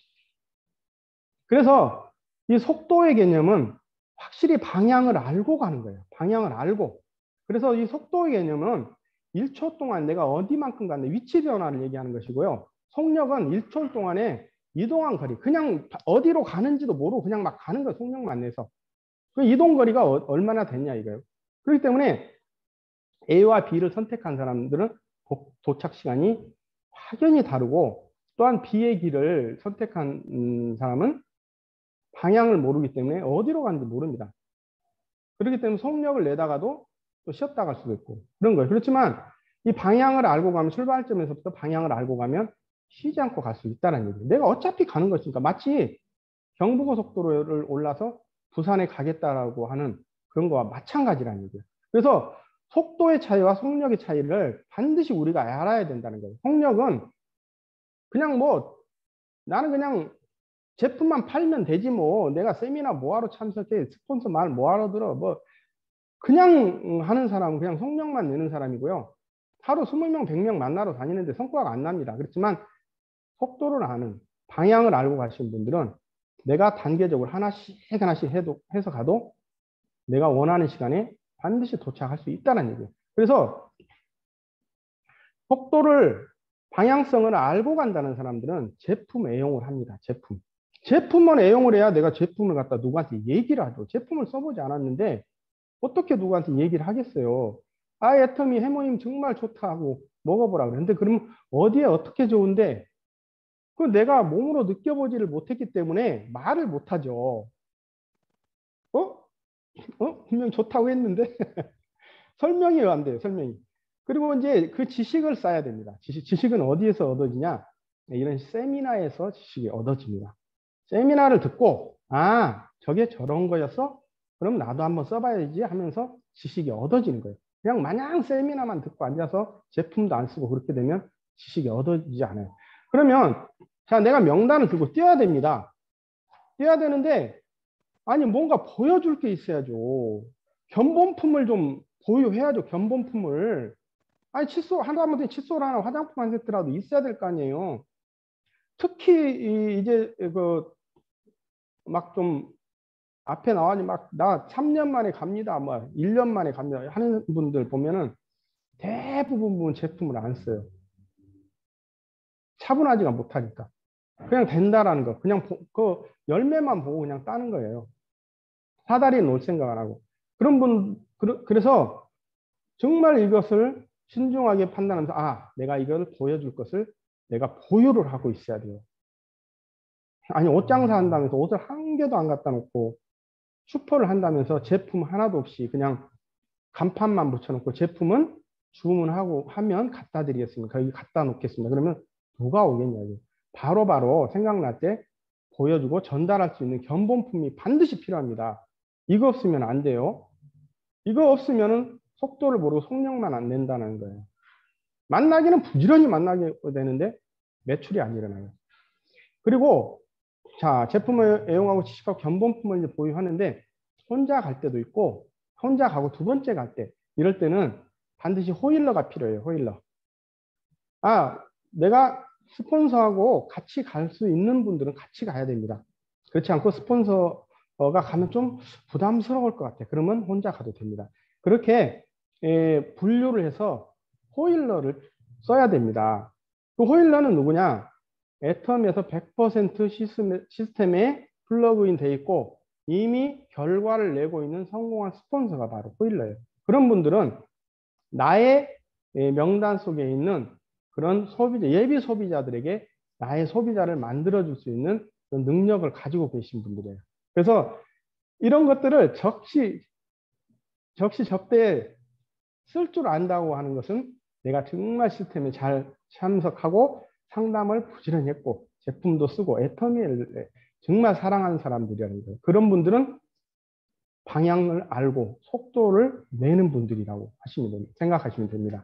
그래서 이 속도의 개념은 확실히 방향을 알고 가는 거예요. 방향을 알고. 그래서 이 속도의 개념은 일 초 동안 내가 어디만큼 갔는데 위치 변화를 얘기하는 것이고요. 속력은 일 초 동안에 이동한 거리, 그냥 어디로 가는지도 모르고 그냥 막 가는 거예요. 속력만 내서. 그 이동 거리가 어, 얼마나 됐냐 이거예요. 그렇기 때문에 A와 B를 선택한 사람들은 도, 도착 시간이 확연히 다르고, 또한 B의 길을 선택한 음, 사람은 방향을 모르기 때문에 어디로 가는지 모릅니다. 그렇기 때문에 속력을 내다가도 또 쉬었다 갈 수도 있고 그런 거예요. 그렇지만 이 방향을 알고 가면, 출발점에서부터 방향을 알고 가면 쉬지 않고 갈 수 있다는 얘기예요. 내가 어차피 가는 것이니까. 마치 경부고속도로를 올라서 부산에 가겠다라고 하는 그런 거와 마찬가지라는 얘기예요. 그래서 속도의 차이와 속력의 차이를 반드시 우리가 알아야 된다는 거예요. 속력은 그냥 뭐 나는 그냥 제품만 팔면 되지 뭐, 내가 세미나 뭐하러 참석해, 스폰서 말 뭐하러 들어, 뭐 그냥 하는 사람은 그냥 속력만 내는 사람이고요. 하루 이십 명, 백 명 만나러 다니는데 성과가 안 납니다. 그렇지만 속도를 아는, 방향을 알고 가신 분들은 내가 단계적으로 하나씩 하나씩 해도, 해서 가도 내가 원하는 시간에 반드시 도착할 수 있다는 얘기예요. 그래서 속도를, 방향성을 알고 간다는 사람들은 제품 애용을 합니다. 제품. 제품만 애용을 해야 내가 제품을 갖다 누구한테 얘기를 하죠. 제품을 써보지 않았는데 어떻게 누구한테 얘기를 하겠어요. 아, 애터미 해모임 정말 좋다고 먹어보라 그랬는데, 그러면 어디에 어떻게 좋은데, 그 내가 몸으로 느껴보지를 못했기 때문에 말을 못하죠. 어? 어? 분명히 좋다고 했는데 설명이 안 돼요. 설명이. 그리고 이제 그 지식을 쌓아야 됩니다. 지식, 지식은 어디에서 얻어지냐? 이런 세미나에서 지식이 얻어집니다. 세미나를 듣고, 아, 저게 저런 거였어? 그럼 나도 한번 써봐야지 하면서 지식이 얻어지는 거예요. 그냥 마냥 세미나만 듣고 앉아서 제품도 안 쓰고 그렇게 되면 지식이 얻어지지 않아요. 그러면 자, 내가 명단을 들고 뛰어야 됩니다. 해야 되는데, 아니, 뭔가 보여줄 게 있어야죠. 견본품을 좀 보유해야죠. 견본품을. 아니, 칫솔, 하다못해 칫솔 하나, 화장품 한 세트라도 있어야 될 거 아니에요. 특히, 이- 이제, 그, 막 좀, 앞에 나와니 막, 나 삼 년 만에 갑니다. 뭐, 일 년 만에 갑니다. 하는 분들 보면은 대부분 제품을 안 써요. 차분하지가 못하니까. 그냥 된다라는 거. 그냥 보- 그 열매만 보고 그냥 따는 거예요. 사다리에 놓을 생각 안 하고. 그런 분, 그러- 그래서 정말 이것을 신중하게 판단하면서, 아, 내가 이걸 보여줄 것을 내가 보유를 하고 있어야 돼요. 아니, 옷 장사한다면서 옷을 한 개도 안 갖다 놓고 슈퍼를 한다면서 제품 하나도 없이 그냥 간판만 붙여놓고 제품은 주문하고 하면 갖다 드리겠습니다. 거기 갖다 놓겠습니다. 그러면 누가 오겠냐고. 바로바로 생각날 때 보여주고 전달할 수 있는 견본품이 반드시 필요합니다. 이거 없으면 안 돼요. 이거 없으면 속도를 모르고 속력만 안 낸다는 거예요. 만나기는 부지런히 만나게 되는데 매출이 안 일어나요. 그리고 자, 제품을 애용하고 지식하고 견본품을 이제 보유하는데 혼자 갈 때도 있고 혼자 가고 두 번째 갈 때 이럴 때는 반드시 호일러가 필요해요. 호일러. 아, 내가 스폰서하고 같이 갈 수 있는 분들은 같이 가야 됩니다. 그렇지 않고 스폰서가 가면 좀 부담스러울 것 같아. 그러면 혼자 가도 됩니다. 그렇게 에, 분류를 해서 호일러를 써야 됩니다. 그 호일러는 누구냐? 애텀에서 백 퍼센트 시스템, 시스템에 플러그인 돼 있고 이미 결과를 내고 있는 성공한 스폰서가 바로 호일러예요. 그런 분들은 나의 명단 속에 있는 그런 소비자, 예비 소비자들에게 나의 소비자를 만들어줄 수 있는 그런 능력을 가지고 계신 분들이에요. 그래서 이런 것들을 적시, 적시 접대에 쓸 줄 안다고 하는 것은 내가 정말 시스템에 잘 참석하고 상담을 부지런히 했고 제품도 쓰고 애터미를 정말 사랑하는 사람들이라는 거예요. 그런 분들은 방향을 알고 속도를 내는 분들이라고 하시면 됩니다. 생각하시면 됩니다.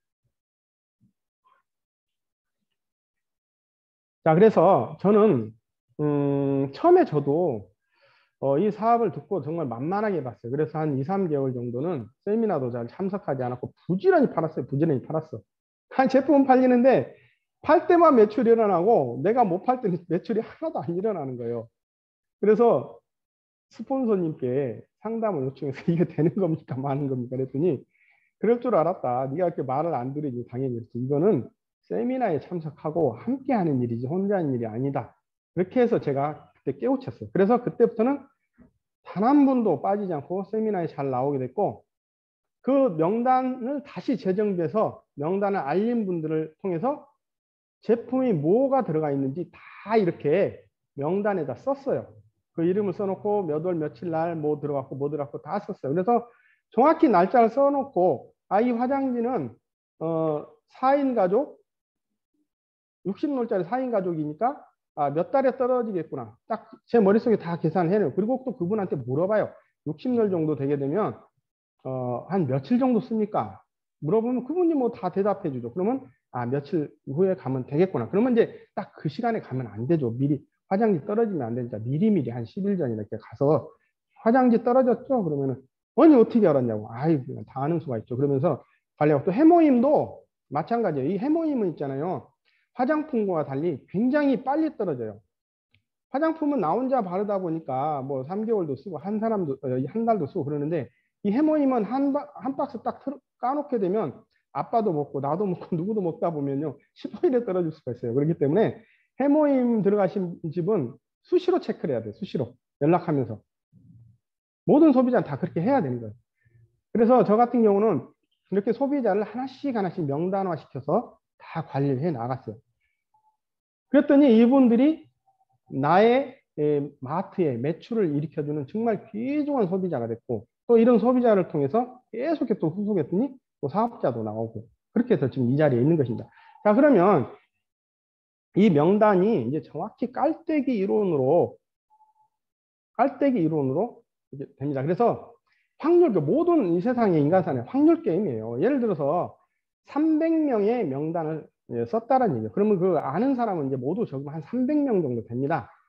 자, 그래서 저는 음, 처음에 저도 어, 이 사업을 듣고 정말 만만하게 봤어요. 그래서 한 이, 삼 개월 정도는 세미나도 잘 참석하지 않았고 부지런히 팔았어요. 부지런히 팔았어. 한 제품은 팔리는데 팔 때만 매출이 일어나고 내가 못 팔 때는 매출이 하나도 안 일어나는 거예요. 그래서 스폰서님께 상담을 요청해서 이게 되는 겁니까? 많은 겁니까? 그랬더니 그럴 줄 알았다. 네가 이렇게 말을 안 들으니 당연히 그렇지. 이거는 세미나에 참석하고 함께 하는 일이지 혼자 하는 일이 아니다. 그렇게 해서 제가 그때 깨우쳤어요. 그래서 그때부터는 단 한 분도 빠지지 않고 세미나에 잘 나오게 됐고 그 명단을 다시 재정비해서 명단을 알린 분들을 통해서 제품이 뭐가 들어가 있는지 다 이렇게 명단에다 썼어요. 그 이름을 써놓고 몇 월 며칠 날 뭐 들어갔고 뭐 들어갔고 다 썼어요. 그래서 정확히 날짜를 써놓고 아, 이 화장지는 어, 사 인 가족 육십 놀짜리 사 인 가족이니까 아, 몇 달에 떨어지겠구나. 딱 제 머릿속에 다 계산을 해요. 그리고 또 그분한테 물어봐요. 육십 놀 정도 되게 되면 어, 한 며칠 정도 씁니까? 물어보면 그분이 뭐 다 대답해 주죠. 그러면 아, 며칠 후에 가면 되겠구나. 그러면 이제 딱 그 시간에 가면 안 되죠. 미리 화장지 떨어지면 안 되니까 미리미리 한 십 일 전에 이렇게 가서 화장지 떨어졌죠? 그러면은 아니 어떻게 알았냐고. 아이, 다 아는 수가 있죠. 그러면서 관리하고 또 해모임도 마찬가지예요. 이 해모임은 있잖아요. 화장품과 달리 굉장히 빨리 떨어져요. 화장품은 나 혼자 바르다 보니까 뭐 삼 개월도 쓰고 한 사람도 어, 한 달도 쓰고 그러는데 이 해모임은 한, 한 박스 딱 까놓게 되면 아빠도 먹고 나도 먹고 누구도 먹다 보면요 십오 일에 떨어질 수가 있어요. 그렇기 때문에 해모임 들어가신 집은 수시로 체크를 해야 돼요. 수시로 연락하면서 모든 소비자는 다 그렇게 해야 되는 거예요. 그래서 저 같은 경우는 이렇게 소비자를 하나씩 하나씩 명단화 시켜서 다 관리를 해 나갔어요. 그랬더니 이분들이 나의 마트의 매출을 일으켜주는 정말 귀중한 소비자가 됐고 또 이런 소비자를 통해서 계속 또 후속했더니 또 사업자도 나오고 그렇게 해서 지금 이 자리에 있는 것입니다. 자, 그러면 이 명단이 이제 정확히 깔때기 이론으로 깔때기 이론으로 이제 됩니다. 그래서 확률, 그 모든 이 세상의 인간사는 확률 게임이에요. 예를 들어서 삼백 명의 명단을 썼다는 얘기예요. 그러면 그 아는 사람은 이제 모두 적으면 한 삼백 명 정도 됩니다.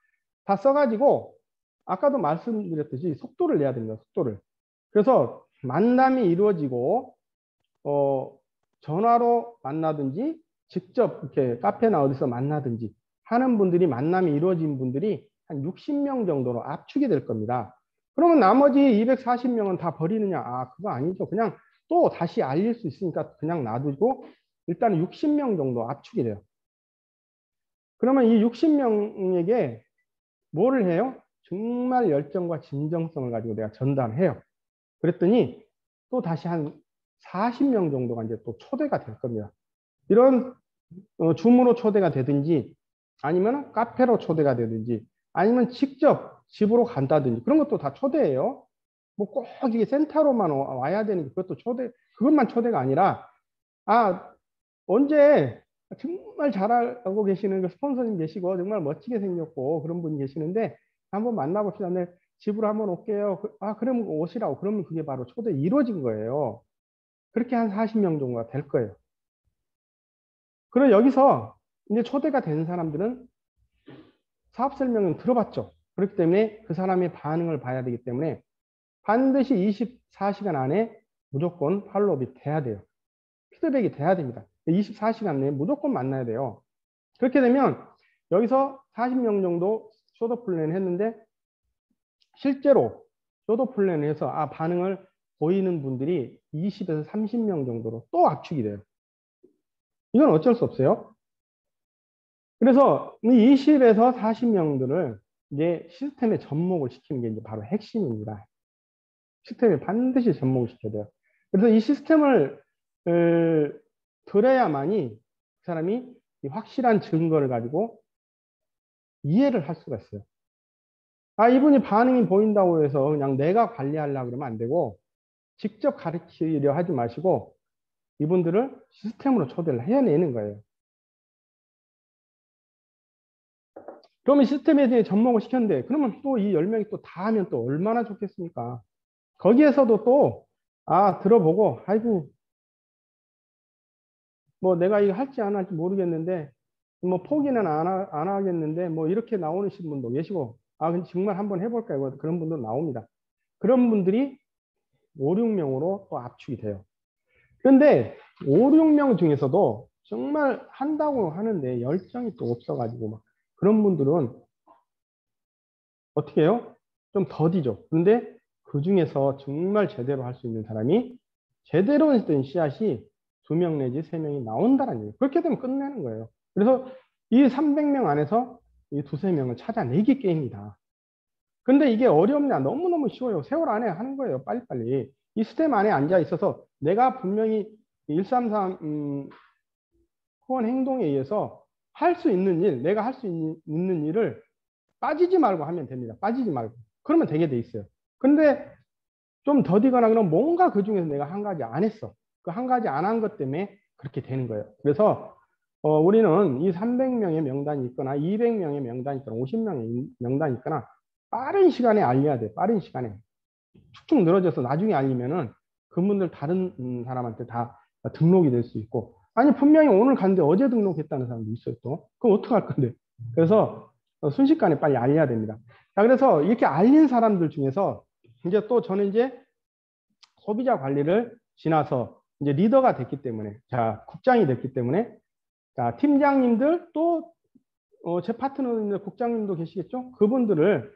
다 써가지고 아까도 말씀드렸듯이 속도를 내야 됩니다. 속도를. 그래서 만남이 이루어지고 어, 전화로 만나든지 직접 이렇게 카페나 어디서 만나든지 하는 분들이 만남이 이루어진 분들이 한 육십 명 정도로 압축이 될 겁니다. 그러면 나머지 이백사십 명은 다 버리느냐? 아, 그거 아니죠. 그냥 또 다시 알릴 수 있으니까 그냥 놔두고 일단 육십 명 정도 압축이 돼요. 그러면 이 육십 명에게 뭐를 해요? 정말 열정과 진정성을 가지고 내가 전달해요. 그랬더니 또 다시 한 사십 명 정도가 이제 또 초대가 될 겁니다. 이런 어, 줌으로 초대가 되든지 아니면 카페로 초대가 되든지 아니면 직접 집으로 간다든지 그런 것도 다 초대예요. 뭐 꼭 이게 센터로만 와야 되는 그것도 초대, 그것만 초대가 아니라 아 언제 정말 잘하고 계시는 그 스폰서님 계시고 정말 멋지게 생겼고 그런 분이 계시는데 한번 만나봅시다. 네, 집으로 한번 올게요. 아 그럼 오시라고. 그러면 그게 바로 초대 이루어진 거예요. 그렇게 한 사십 명 정도가 될 거예요. 그럼 여기서 이제 초대가 된 사람들은 사업 설명은 들어봤죠. 그렇기 때문에 그 사람의 반응을 봐야 되기 때문에 반드시 이십사 시간 안에 무조건 팔로업이 돼야 돼요. 피드백이 돼야 됩니다. 이십사 시간 내에 무조건 만나야 돼요. 그렇게 되면 여기서 사십 명 정도 쇼도 플랜을 했는데 실제로 쇼도 플랜을 해서 아 반응을 보이는 분들이 이십에서 삼십 명 정도로 또 압축이 돼요. 이건 어쩔 수 없어요. 그래서 이십에서 사십 명들을 이제 시스템에 접목을 시키는 게 이제 바로 핵심입니다. 시스템에 반드시 접목을 시켜야 돼요. 그래서 이 시스템을 들어야만이 그 사람이 확실한 증거를 가지고 이해를 할 수가 있어요. 아, 이분이 반응이 보인다고 해서 그냥 내가 관리하려고 그러면 안 되고 직접 가르치려 하지 마시고 이분들을 시스템으로 초대를 해내는 거예요. 그러면 시스템에 대해 접목을 시켰는데 그러면 또 이 열 명이 또 다 하면 또 얼마나 좋겠습니까? 거기에서도 또 아 들어보고 아이고 뭐 내가 이거 할지 안 할지 모르겠는데 뭐 포기는 안, 하, 안 하겠는데 뭐 이렇게 나오시는 분도 계시고 아 근데 정말 한번 해볼까요? 그런 분도 나옵니다. 그런 분들이 오, 육 명으로 또 압축이 돼요. 그런데 오, 육 명 중에서도 정말 한다고 하는데 열정이 또 없어가지고 막 그런 분들은 어떻게 해요? 좀 더디죠. 근데 그 중에서 정말 제대로 할 수 있는 사람이 제대로 했던 씨앗이 두 명 내지 세 명이 나온다는 얘기예요. 그렇게 되면 끝내는 거예요. 그래서 이 삼백 명 안에서 이 두세 명을 찾아내기 게임이다. 근데 이게 어렵냐? 너무너무 쉬워요. 세월 안에 하는 거예요. 빨리빨리. 이 스템 안에 앉아 있어서 내가 분명히 일삼삼 음, 후원 행동에 의해서 할 수 있는 일, 내가 할 수 있는 일을 빠지지 말고 하면 됩니다. 빠지지 말고. 그러면 되게 돼 있어요. 근데 좀 더디거나 그러면 뭔가 그 중에서 내가 한 가지 안 했어. 그 한 가지 안 한 것 때문에 그렇게 되는 거예요. 그래서 어, 우리는 이 삼백 명의 명단이 있거나 이백 명의 명단이 있거나 오십 명의 명단이 있거나 빠른 시간에 알려야 돼. 빠른 시간에. 축축 늘어져서 나중에 알리면은 그분들 다른 사람한테 다 등록이 될 수 있고 아니 분명히 오늘 갔는데 어제 등록했다는 사람도 있어요 또. 그럼 어떡할 건데. 그래서 순식간에 빨리 알려야 됩니다. 자 그래서 이렇게 알린 사람들 중에서 이제 또 저는 이제 소비자 관리를 지나서 이제 리더가 됐기 때문에 자 국장이 됐기 때문에 자 팀장님들 또 어, 제 파트너님들 국장님도 계시겠죠? 그분들을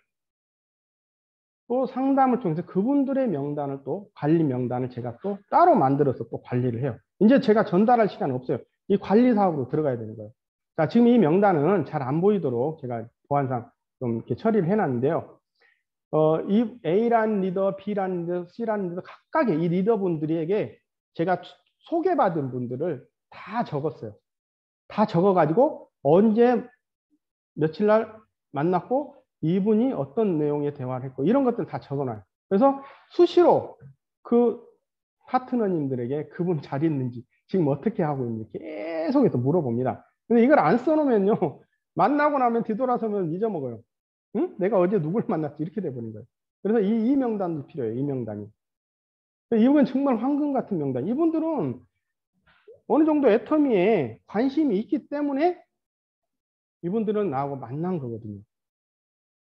또 상담을 통해서 그분들의 명단을 또 관리 명단을 제가 또 따로 만들어서 또 관리를 해요. 이제 제가 전달할 시간이 없어요. 이 관리 사업으로 들어가야 되는 거예요. 자, 지금 이 명단은 잘 안 보이도록 제가 보안상 좀 이렇게 처리를 해놨는데요. 어, 이 A라는 리더, B라는 리더, C라는 리더 각각의 이 리더분들에게 제가 소개받은 분들을 다 적었어요. 다 적어가지고 언제 며칠 날 만났고 이분이 어떤 내용의 대화를 했고 이런 것들 다 적어놔요. 그래서 수시로 그 파트너님들에게 그분 잘 있는지 지금 어떻게 하고 있는지 계속해서 물어봅니다. 근데 이걸 안 써놓으면요. 만나고 나면 뒤돌아서면 잊어먹어요. 응? 내가 어제 누굴 만났지 이렇게 돼버린 거예요. 그래서 이, 이 명단도 필요해요. 이 명단이. 이분 정말 황금 같은 명단. 이분들은 어느 정도 애터미에 관심이 있기 때문에 이분들은 나하고 만난 거거든요.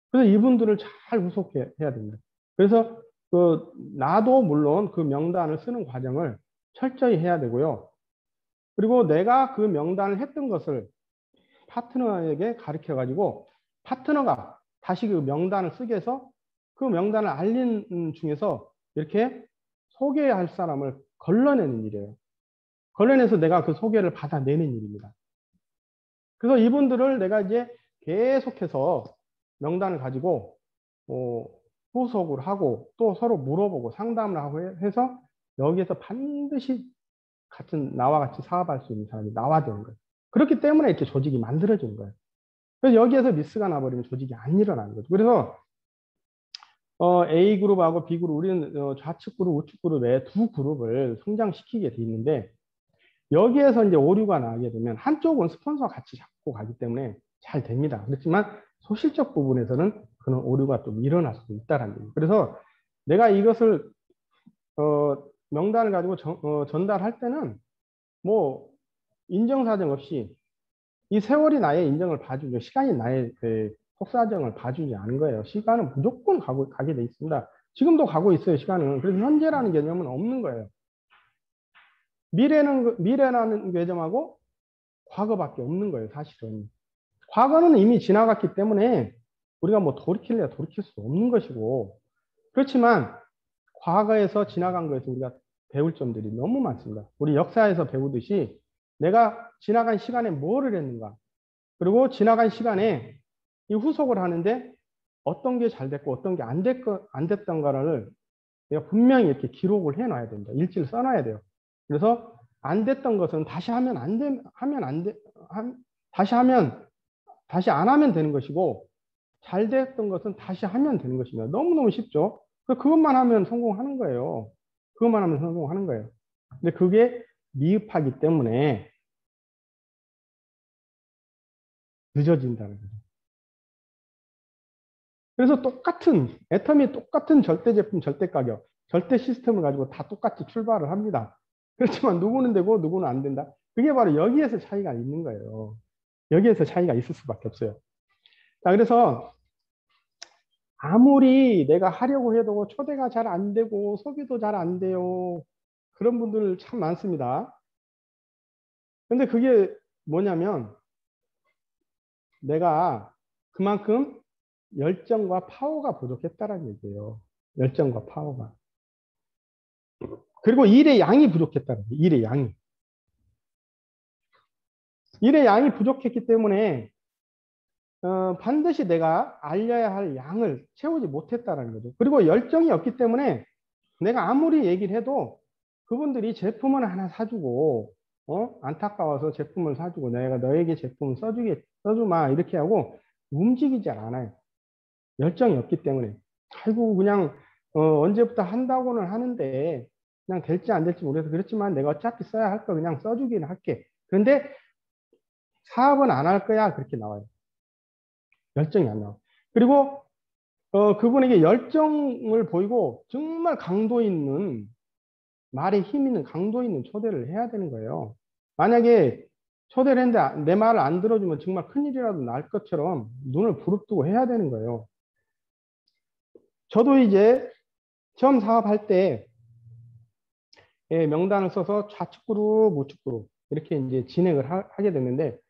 그래서 이분들을 잘 후속해야 됩니다. 그래서 그 나도 물론 그 명단을 쓰는 과정을 철저히 해야 되고요. 그리고 내가 그 명단을 했던 것을 파트너에게 가르쳐 가지고 파트너가 다시 그 명단을 쓰게 해서 그 명단을 알린 중에서 이렇게 소개할 사람을 걸러내는 일이에요. 걸러내서 내가 그 소개를 받아내는 일입니다. 그래서 이분들을 내가 이제 계속해서 명단을 가지고 어, 후속을 하고 또 서로 물어보고 상담을 하고 해서 여기에서 반드시 같은 나와 같이 사업할 수 있는 사람이 나와야 되는 거예요. 그렇기 때문에 이렇게 조직이 만들어지는 거예요. 그래서 여기에서 미스가 나버리면 조직이 안 일어나는 거죠. 그래서 어, A 그룹하고 B 그룹, 우리는 어, 좌측 그룹, 우측 그룹에 두 그룹을 성장시키게 돼 있는데 여기에서 이제 오류가 나게 되면 한쪽은 스폰서가 같이 잡고 가기 때문에 잘 됩니다. 그렇지만 소실적 부분에서는 그런 오류가 좀 일어날 수도 있다는 거예요. 그래서 내가 이것을 어, 명단을 가지고 전, 어, 전달할 때는 뭐 인정사정 없이 이 세월이 나의 인정을 봐주죠. 시간이 나의 그 속사정을 봐주지 않은 거예요. 시간은 무조건 가고, 가게 돼 있습니다. 지금도 가고 있어요, 시간은. 그래서 현재라는 개념은 없는 거예요. 미래는, 미래라는 개념하고 과거밖에 없는 거예요, 사실은. 과거는 이미 지나갔기 때문에 우리가 뭐 돌이킬래야 돌이킬 수 없는 것이고, 그렇지만 과거에서 지나간 거에서 우리가 배울 점들이 너무 많습니다. 우리 역사에서 배우듯이 내가 지나간 시간에 뭐를 했는가, 그리고 지나간 시간에 이 후속을 하는데 어떤 게 잘 됐고 어떤 게 안 안 됐던가를 내가 분명히 이렇게 기록을 해놔야 됩니다. 일지를 써놔야 돼요. 그래서 안 됐던 것은 다시 하면 안 돼, 하면 안 돼, 다시 하면, 다시 안 하면 되는 것이고, 잘 됐던 것은 다시 하면 되는 것입니다. 너무너무 쉽죠? 그것만 하면 성공하는 거예요. 그것만 하면 성공하는 거예요. 근데 그게 미흡하기 때문에 늦어진다는 거죠. 그래서 똑같은, 애텀이 똑같은 절대 제품, 절대 가격, 절대 시스템을 가지고 다 똑같이 출발을 합니다. 그렇지만 누구는 되고 누구는 안 된다. 그게 바로 여기에서 차이가 있는 거예요. 여기에서 차이가 있을 수밖에 없어요. 자, 그래서 아무리 내가 하려고 해도 초대가 잘 안 되고 소비도 잘 안 돼요. 그런 분들 참 많습니다. 근데 그게 뭐냐면 내가 그만큼 열정과 파워가 부족했다라는 얘기예요. 열정과 파워가. 그리고 일의 양이 부족했다는 거예요. 일의 양이. 일의 양이 부족했기 때문에 어, 반드시 내가 알려야 할 양을 채우지 못했다는 거죠. 그리고 열정이 없기 때문에 내가 아무리 얘기를 해도 그분들이 제품을 하나 사주고 어? 안타까워서 제품을 사주고 내가 너에게 제품을 써주게 써주마 이렇게 하고 움직이지 않아요. 열정이 없기 때문에. 아이고 그냥 어, 언제부터 한다고는 하는데 그냥 될지 안 될지 모르겠어. 그렇지만 내가 어차피 써야 할 거 그냥 써주기는 할게. 그런데 사업은 안 할 거야 그렇게 나와요. 열정이 안 나와. 그리고 어, 그분에게 열정을 보이고 정말 강도 있는 말에 힘 있는 강도 있는 초대를 해야 되는 거예요. 만약에 초대를 했는데 내 말을 안 들어주면 정말 큰일이라도 날 것처럼 눈을 부릅뜨고 해야 되는 거예요. 저도 이제 처음 사업할 때 명단을 써서 좌측 그룹, 우측 그룹 이렇게 이제 진행을 하, 하게 됐는데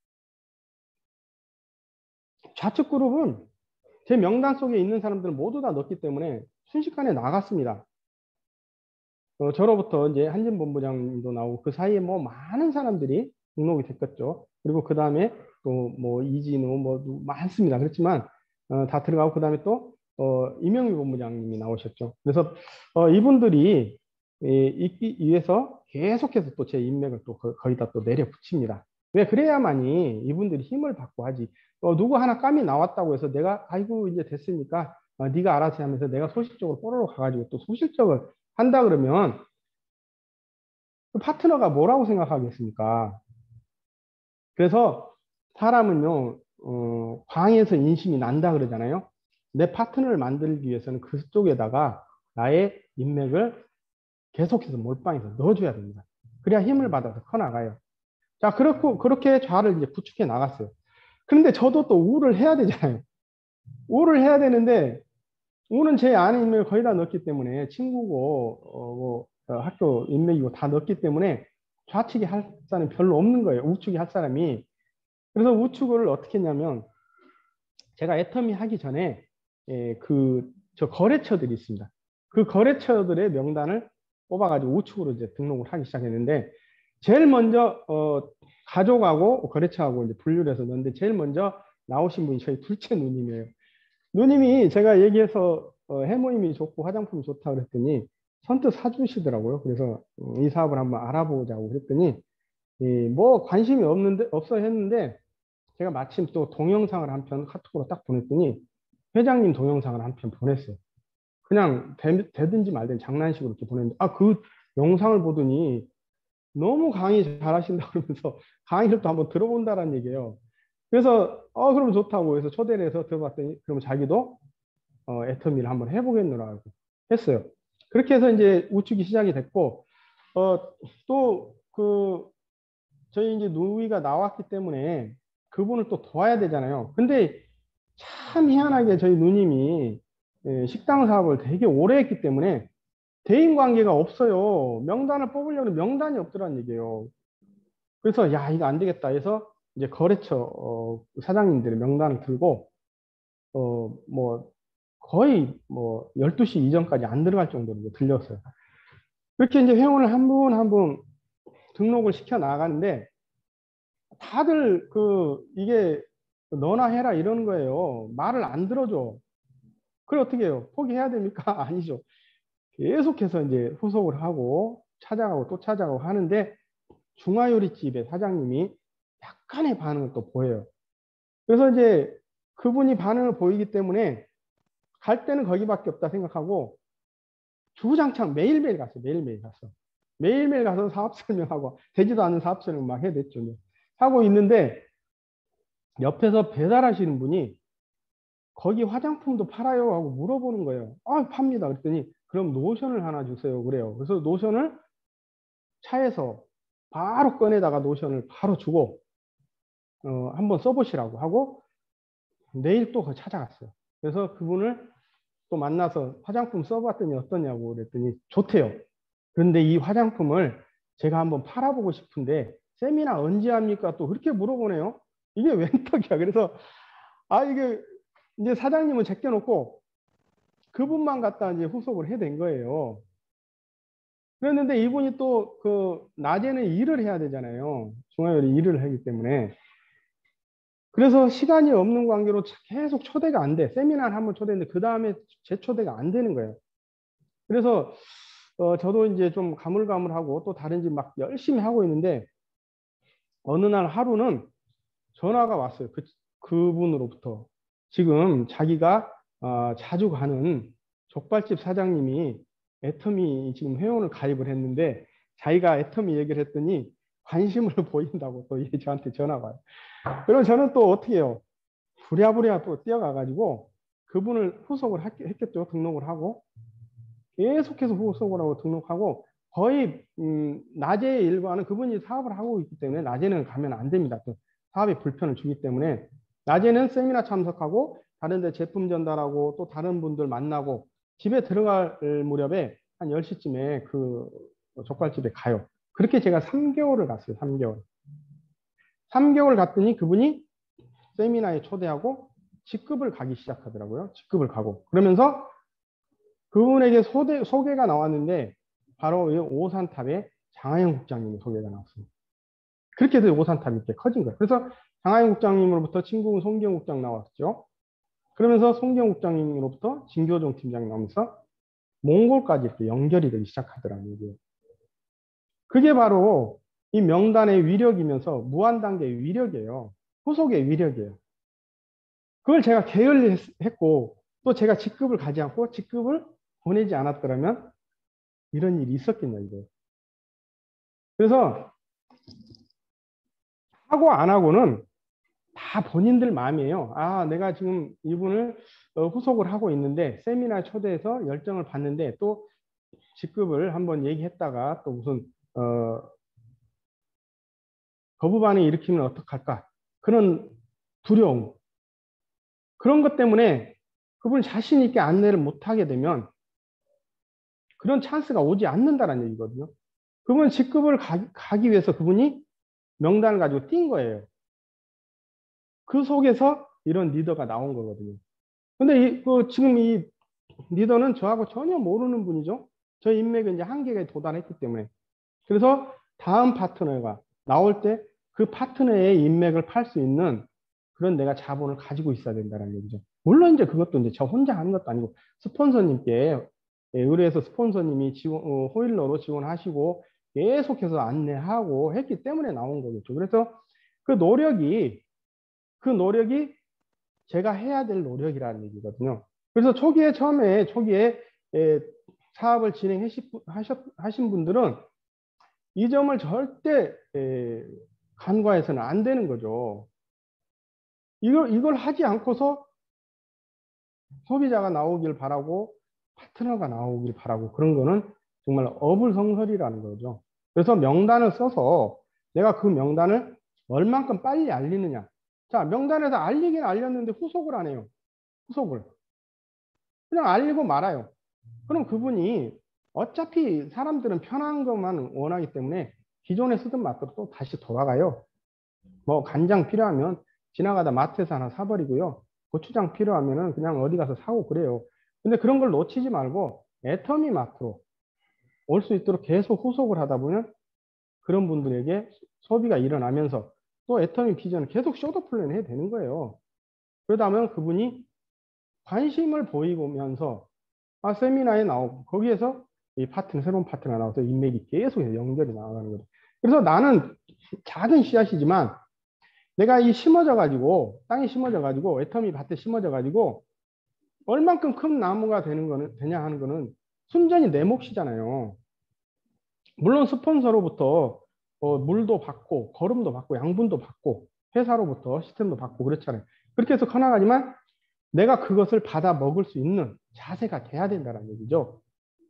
좌측 그룹은 제 명단 속에 있는 사람들을 모두 다 넣었기 때문에 순식간에 나갔습니다. 어, 저로부터 이제 한진본부장도 나오고 그 사이에 뭐 많은 사람들이 등록이 됐겠죠. 그리고 그 다음에 또 뭐 이진우 뭐 많습니다. 그렇지만 어, 다 들어가고 그 다음에 또 어, 이명희 본부장님이 나오셨죠. 그래서 어, 이분들이 이, 있기 위해서 계속해서 또 제 인맥을 또 거, 거기다 또 내려 붙입니다. 왜 그래야만이 이분들이 힘을 받고 하지. 어, 누구 하나 감이 나왔다고 해서 내가 아이고 이제 됐으니까 어, 네가 알아서 하면서 내가 소실적으로 뽀로로 가가지고 또 소실적을 한다 그러면 그 파트너가 뭐라고 생각하겠습니까? 그래서 사람은요, 어, 광에서 인심이 난다 그러잖아요. 내 파트너를 만들기 위해서는 그쪽에다가 나의 인맥을 계속해서 몰빵해서 넣어줘야 됩니다. 그래야 힘을 받아서 커나가요. 자, 그렇고, 그렇게 좌를 이제 구축해 나갔어요. 그런데 저도 또 우를 해야 되잖아요. 오를 해야 되는데 오는 제 안에 인맥을 거의 다 넣었기 때문에 친구고 어, 뭐 어, 학교 인맥이고 다 넣었기 때문에 좌측이 할 사람이 별로 없는 거예요. 우측이 할 사람이. 그래서 우측을 어떻게 했냐면 제가 애터미 하기 전에 예, 그 저 거래처들이 있습니다. 그 거래처들의 명단을 뽑아가지고 우측으로 이제 등록을 하기 시작했는데 제일 먼저 어, 가족하고 거래처하고 이제 분류를 해서 넣는데 제일 먼저 나오신 분이 저희 둘째 누님이에요. 누님이 제가 얘기해서 어, 해모임이 좋고 화장품이 좋다 그랬더니 선뜻 사주시더라고요. 그래서 음, 이 사업을 한번 알아보자고 그랬더니 이, 뭐 관심이 없는데 없어 했는데 제가 마침 또 동영상을 한 편 카톡으로 딱 보냈더니 회장님 동영상을 한 편 보냈어요. 그냥 되, 되든지 말든지 장난식으로 이렇게 보냈는데 아, 그 영상을 보더니 너무 강의 잘하신다 그러면서 강의를 또 한번 들어본다라는 얘기예요. 그래서 어 그럼 좋다고 해서 초대를 해서 들어봤더니 그럼 자기도 어, 애터미를 한번 해보겠노라고 했어요. 그렇게 해서 이제 우측이 시작이 됐고 어, 또 그 저희 이제 누이가 나왔기 때문에 그분을 또 도와야 되잖아요. 근데 참 희한하게 저희 누님이 예, 식당 사업을 되게 오래 했기 때문에 대인 관계가 없어요. 명단을 뽑으려면 명단이 없더란 얘기예요. 그래서 야 이거 안 되겠다 해서 이제 거래처 어, 사장님들의 명단을 들고 어, 뭐 거의 뭐 열두 시 이전까지 안 들어갈 정도로 이제 들렸어요. 이렇게 이제 회원을 한 분 한 분 등록을 시켜 나가는데 다들 그 이게 너나 해라 이러는 거예요. 말을 안 들어줘. 그래 어떻게 해요? 포기해야 됩니까? 아니죠. 계속해서 이제 후속을 하고 찾아가고 또 찾아가고 하는데 중화요리집의 사장님이 약간의 반응을 또 보여요. 그래서 이제 그분이 반응을 보이기 때문에 갈 때는 거기밖에 없다 생각하고 주구장창 매일매일 갔어요. 매일매일 갔어. 매일매일 가서 사업 설명하고 되지도 않는 사업 설명 막 해댔죠. 하고 있는데 옆에서 배달하시는 분이 거기 화장품도 팔아요 하고 물어보는 거예요. 아, 팝니다. 그랬더니 그럼 노션을 하나 주세요. 그래요. 그래서 노션을 차에서 바로 꺼내다가 노션을 바로 주고 어, 한번 써보시라고 하고 내일 또 찾아갔어요. 그래서 그분을 또 만나서 화장품 써봤더니 어떠냐고 그랬더니 좋대요. 그런데 이 화장품을 제가 한번 팔아보고 싶은데 세미나 언제 합니까? 또 그렇게 물어보네요. 이게 웬 떡이야. 그래서 아 이게 이제 사장님은 제껴놓고 그분만 갖다 이제 후속을 해댄 거예요. 그랬는데 이분이 또 그 낮에는 일을 해야 되잖아요. 중화요리 일을 하기 때문에. 그래서 시간이 없는 관계로 계속 초대가 안 돼. 세미나를 한번 초대했는데 그 다음에 재초대가 안 되는 거예요. 그래서 어, 저도 이제 좀 가물가물하고 또 다른 집 막 열심히 하고 있는데 어느 날 하루는 전화가 왔어요. 그, 그분으로부터. 지금 자기가 어, 자주 가는 족발집 사장님이 애터미 지금 회원을 가입을 했는데 자기가 애터미 얘기를 했더니 관심을 보인다고 또 저한테 전화가 와요. 그럼 저는 또 어떻게 해요? 부랴부랴 또 뛰어가가지고 그분을 후속을 했겠죠. 등록을 하고. 계속해서 후속을 하고 등록하고 거의 음, 낮에 일과는 그분이 사업을 하고 있기 때문에 낮에는 가면 안 됩니다. 또 사업에 불편을 주기 때문에 낮에는 세미나 참석하고 다른 데 제품 전달하고 또 다른 분들 만나고 집에 들어갈 무렵에 한 열 시쯤에 그 족발집에 가요. 그렇게 제가 삼 개월을 갔어요. 삼 개월. 삼 개월 갔더니 그분이 세미나에 초대하고 직급을 가기 시작하더라고요. 직급을 가고. 그러면서 그분에게 소개, 소개가 나왔는데 바로 이 오산탑의 장하영 국장님의 소개가 나왔습니다. 그렇게 해서 오산탑이 이렇게 커진 거예요. 그래서 장하영 국장님으로부터 친구 송기영 국장 나왔죠. 그러면서 송기영 국장님으로부터 진교종 팀장이 나오면서 몽골까지 이렇게 연결이 되기 시작하더라는 얘기예요. 그게 바로 이 명단의 위력이면서 무한단계의 위력이에요. 후속의 위력이에요. 그걸 제가 게을리했고 또 제가 직급을 가지 않고 직급을 보내지 않았더라면 이런 일이 있었겠냐 이거. 그래서 하고 안 하고는 다 본인들 마음이에요. 아, 내가 지금 이분을 어, 후속을 하고 있는데 세미나 초대해서 열정을 받는데 또 직급을 한번 얘기했다가 또 무슨 어, 거부 반응 일으키면 어떡할까? 그런 두려움. 그런 것 때문에 그분 자신 있게 안내를 못하게 되면 그런 찬스가 오지 않는다는 얘기거든요. 그분 직급을 가, 가기 위해서 그분이 명단을 가지고 뛴 거예요. 그 속에서 이런 리더가 나온 거거든요. 근데 이, 그 지금 이 리더는 저하고 전혀 모르는 분이죠. 저 인맥은 이제 한계에 도달했기 때문에. 그래서 다음 파트너가 나올 때 그 파트너의 인맥을 팔 수 있는 그런 내가 자본을 가지고 있어야 된다는 얘기죠. 물론 이제 그것도 이제 저 혼자 하는 것도 아니고 스폰서님께 예, 의뢰해서 스폰서님이 지원, 어, 호일러로 지원하시고 계속해서 안내하고 했기 때문에 나온 거겠죠. 그래서 그 노력이 그 노력이 제가 해야 될 노력이라는 얘기거든요. 그래서 초기에 처음에 초기에 에, 사업을 진행하신 분들은 이 점을 절대 에, 간과해서는 안 되는 거죠. 이걸 이걸 하지 않고서 소비자가 나오길 바라고 파트너가 나오길 바라고 그런 거는 정말 어불성설이라는 거죠. 그래서 명단을 써서 내가 그 명단을 얼만큼 빨리 알리느냐. 자, 명단에서 알리긴 알렸는데 후속을 안 해요. 후속을. 그냥 알리고 말아요. 그럼 그분이 어차피 사람들은 편한 것만 원하기 때문에 기존에 쓰던 맛으로 또 다시 돌아가요. 뭐 간장 필요하면 지나가다 마트에서 하나 사버리고요. 고추장 필요하면은 그냥 어디 가서 사고 그래요. 근데 그런 걸 놓치지 말고 애터미 마트로 올 수 있도록 계속 후속을 하다 보면 그런 분들에게 소비가 일어나면서 또 애터미 비전을 계속 쇼더 플랜 해야 되는 거예요. 그러다 보면 그분이 관심을 보이면서 아, 세미나에 나오고 거기에서 이 파트너, 새로운 파트너가 나와서 인맥이 계속 연결이 나가는 거죠. 그래서 나는 작은 씨앗이지만 내가 이 심어져 가지고 땅에 심어져 가지고 애터미 밭에 심어져 가지고 얼만큼 큰 나무가 되는 거는 되냐 하는 거는 순전히 내 몫이잖아요. 물론 스폰서로부터 어, 물도 받고 거름도 받고 양분도 받고 회사로부터 시스템도 받고 그렇잖아요. 그렇게 해서 커나가지만 내가 그것을 받아 먹을 수 있는 자세가 돼야 된다는 얘기죠.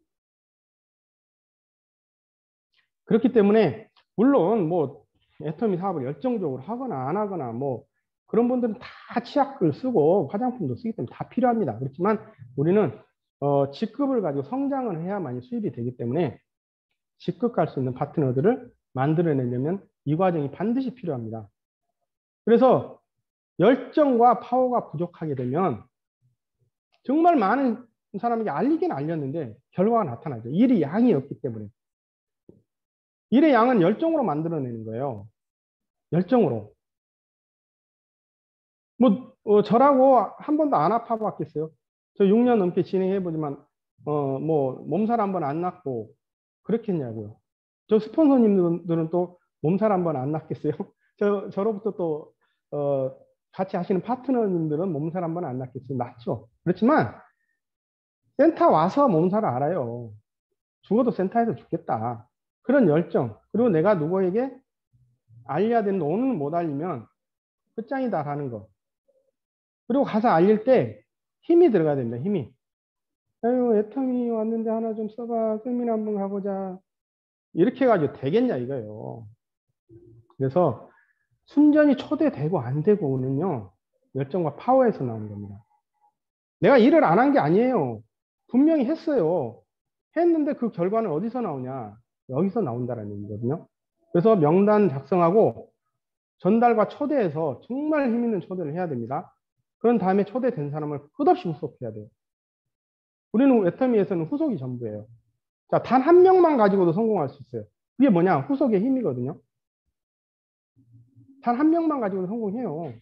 그렇기 때문에 물론 뭐 애터미 사업을 열정적으로 하거나 안 하거나 뭐 그런 분들은 다 치약을 쓰고 화장품도 쓰기 때문에 다 필요합니다. 그렇지만 우리는 어, 직급을 가지고 성장을 해야만이 수입이 되기 때문에 직급 갈 수 있는 파트너들을 만들어내려면 이 과정이 반드시 필요합니다. 그래서 열정과 파워가 부족하게 되면 정말 많은 사람에게 알리긴 알렸는데 결과가 나타나죠. 일이 양이 없기 때문에. 일의 양은 열정으로 만들어내는 거예요. 열정으로. 뭐 어, 저라고 한 번도 안 아파봤겠어요. 저 육 년 넘게 진행해보지만 어, 뭐 몸살 한 번 안 났고 그렇겠냐고요. 저 스폰서님들은 또 몸살 한 번 안 났겠어요. 저 저로부터 또 어, 같이 하시는 파트너님들은 몸살 한 번 안 났겠어요. 낫죠. 그렇지만 센터 와서 몸살을 알아요. 죽어도 센터에서 죽겠다. 그런 열정. 그리고 내가 누구에게 알려야 되는데 오늘 못 알리면 끝장이다 하는 거. 그리고 가서 알릴 때 힘이 들어가야 됩니다. 힘이. 아유, 애터미 왔는데 하나 좀 써봐. 세미나 한번 가보자. 이렇게 해가지고 되겠냐 이거예요. 그래서 순전히 초대되고 안 되고는요. 열정과 파워에서 나오는 겁니다. 내가 일을 안 한 게 아니에요. 분명히 했어요. 했는데 그 결과는 어디서 나오냐? 여기서 나온다는 얘기거든요. 그래서 명단 작성하고 전달과 초대해서 정말 힘 있는 초대를 해야 됩니다. 그런 다음에 초대된 사람을 끝없이 후속해야 돼요. 우리는 애터미에서는 후속이 전부예요. 자, 단 한 명만 가지고도 성공할 수 있어요. 그게 뭐냐? 후속의 힘이거든요. 단 한 명만 가지고도 성공해요.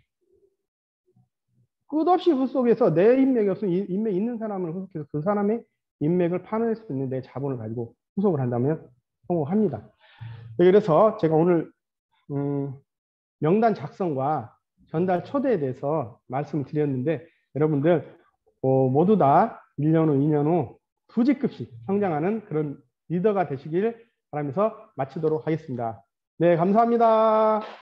끝없이 후속해서 내 인맥이 없으면 인맥 있는 사람을 후속해서 그 사람의 인맥을 파낼 수 있는 내 자본을 가지고 후속을 한다면 성공합니다. 그래서 제가 오늘 음, 명단 작성과 전달 초대에 대해서 말씀을 드렸는데 여러분들 어, 모두 다 일 년 후, 이 년 후 두 직급씩 성장하는 그런 리더가 되시길 바라면서 마치도록 하겠습니다. 네, 감사합니다.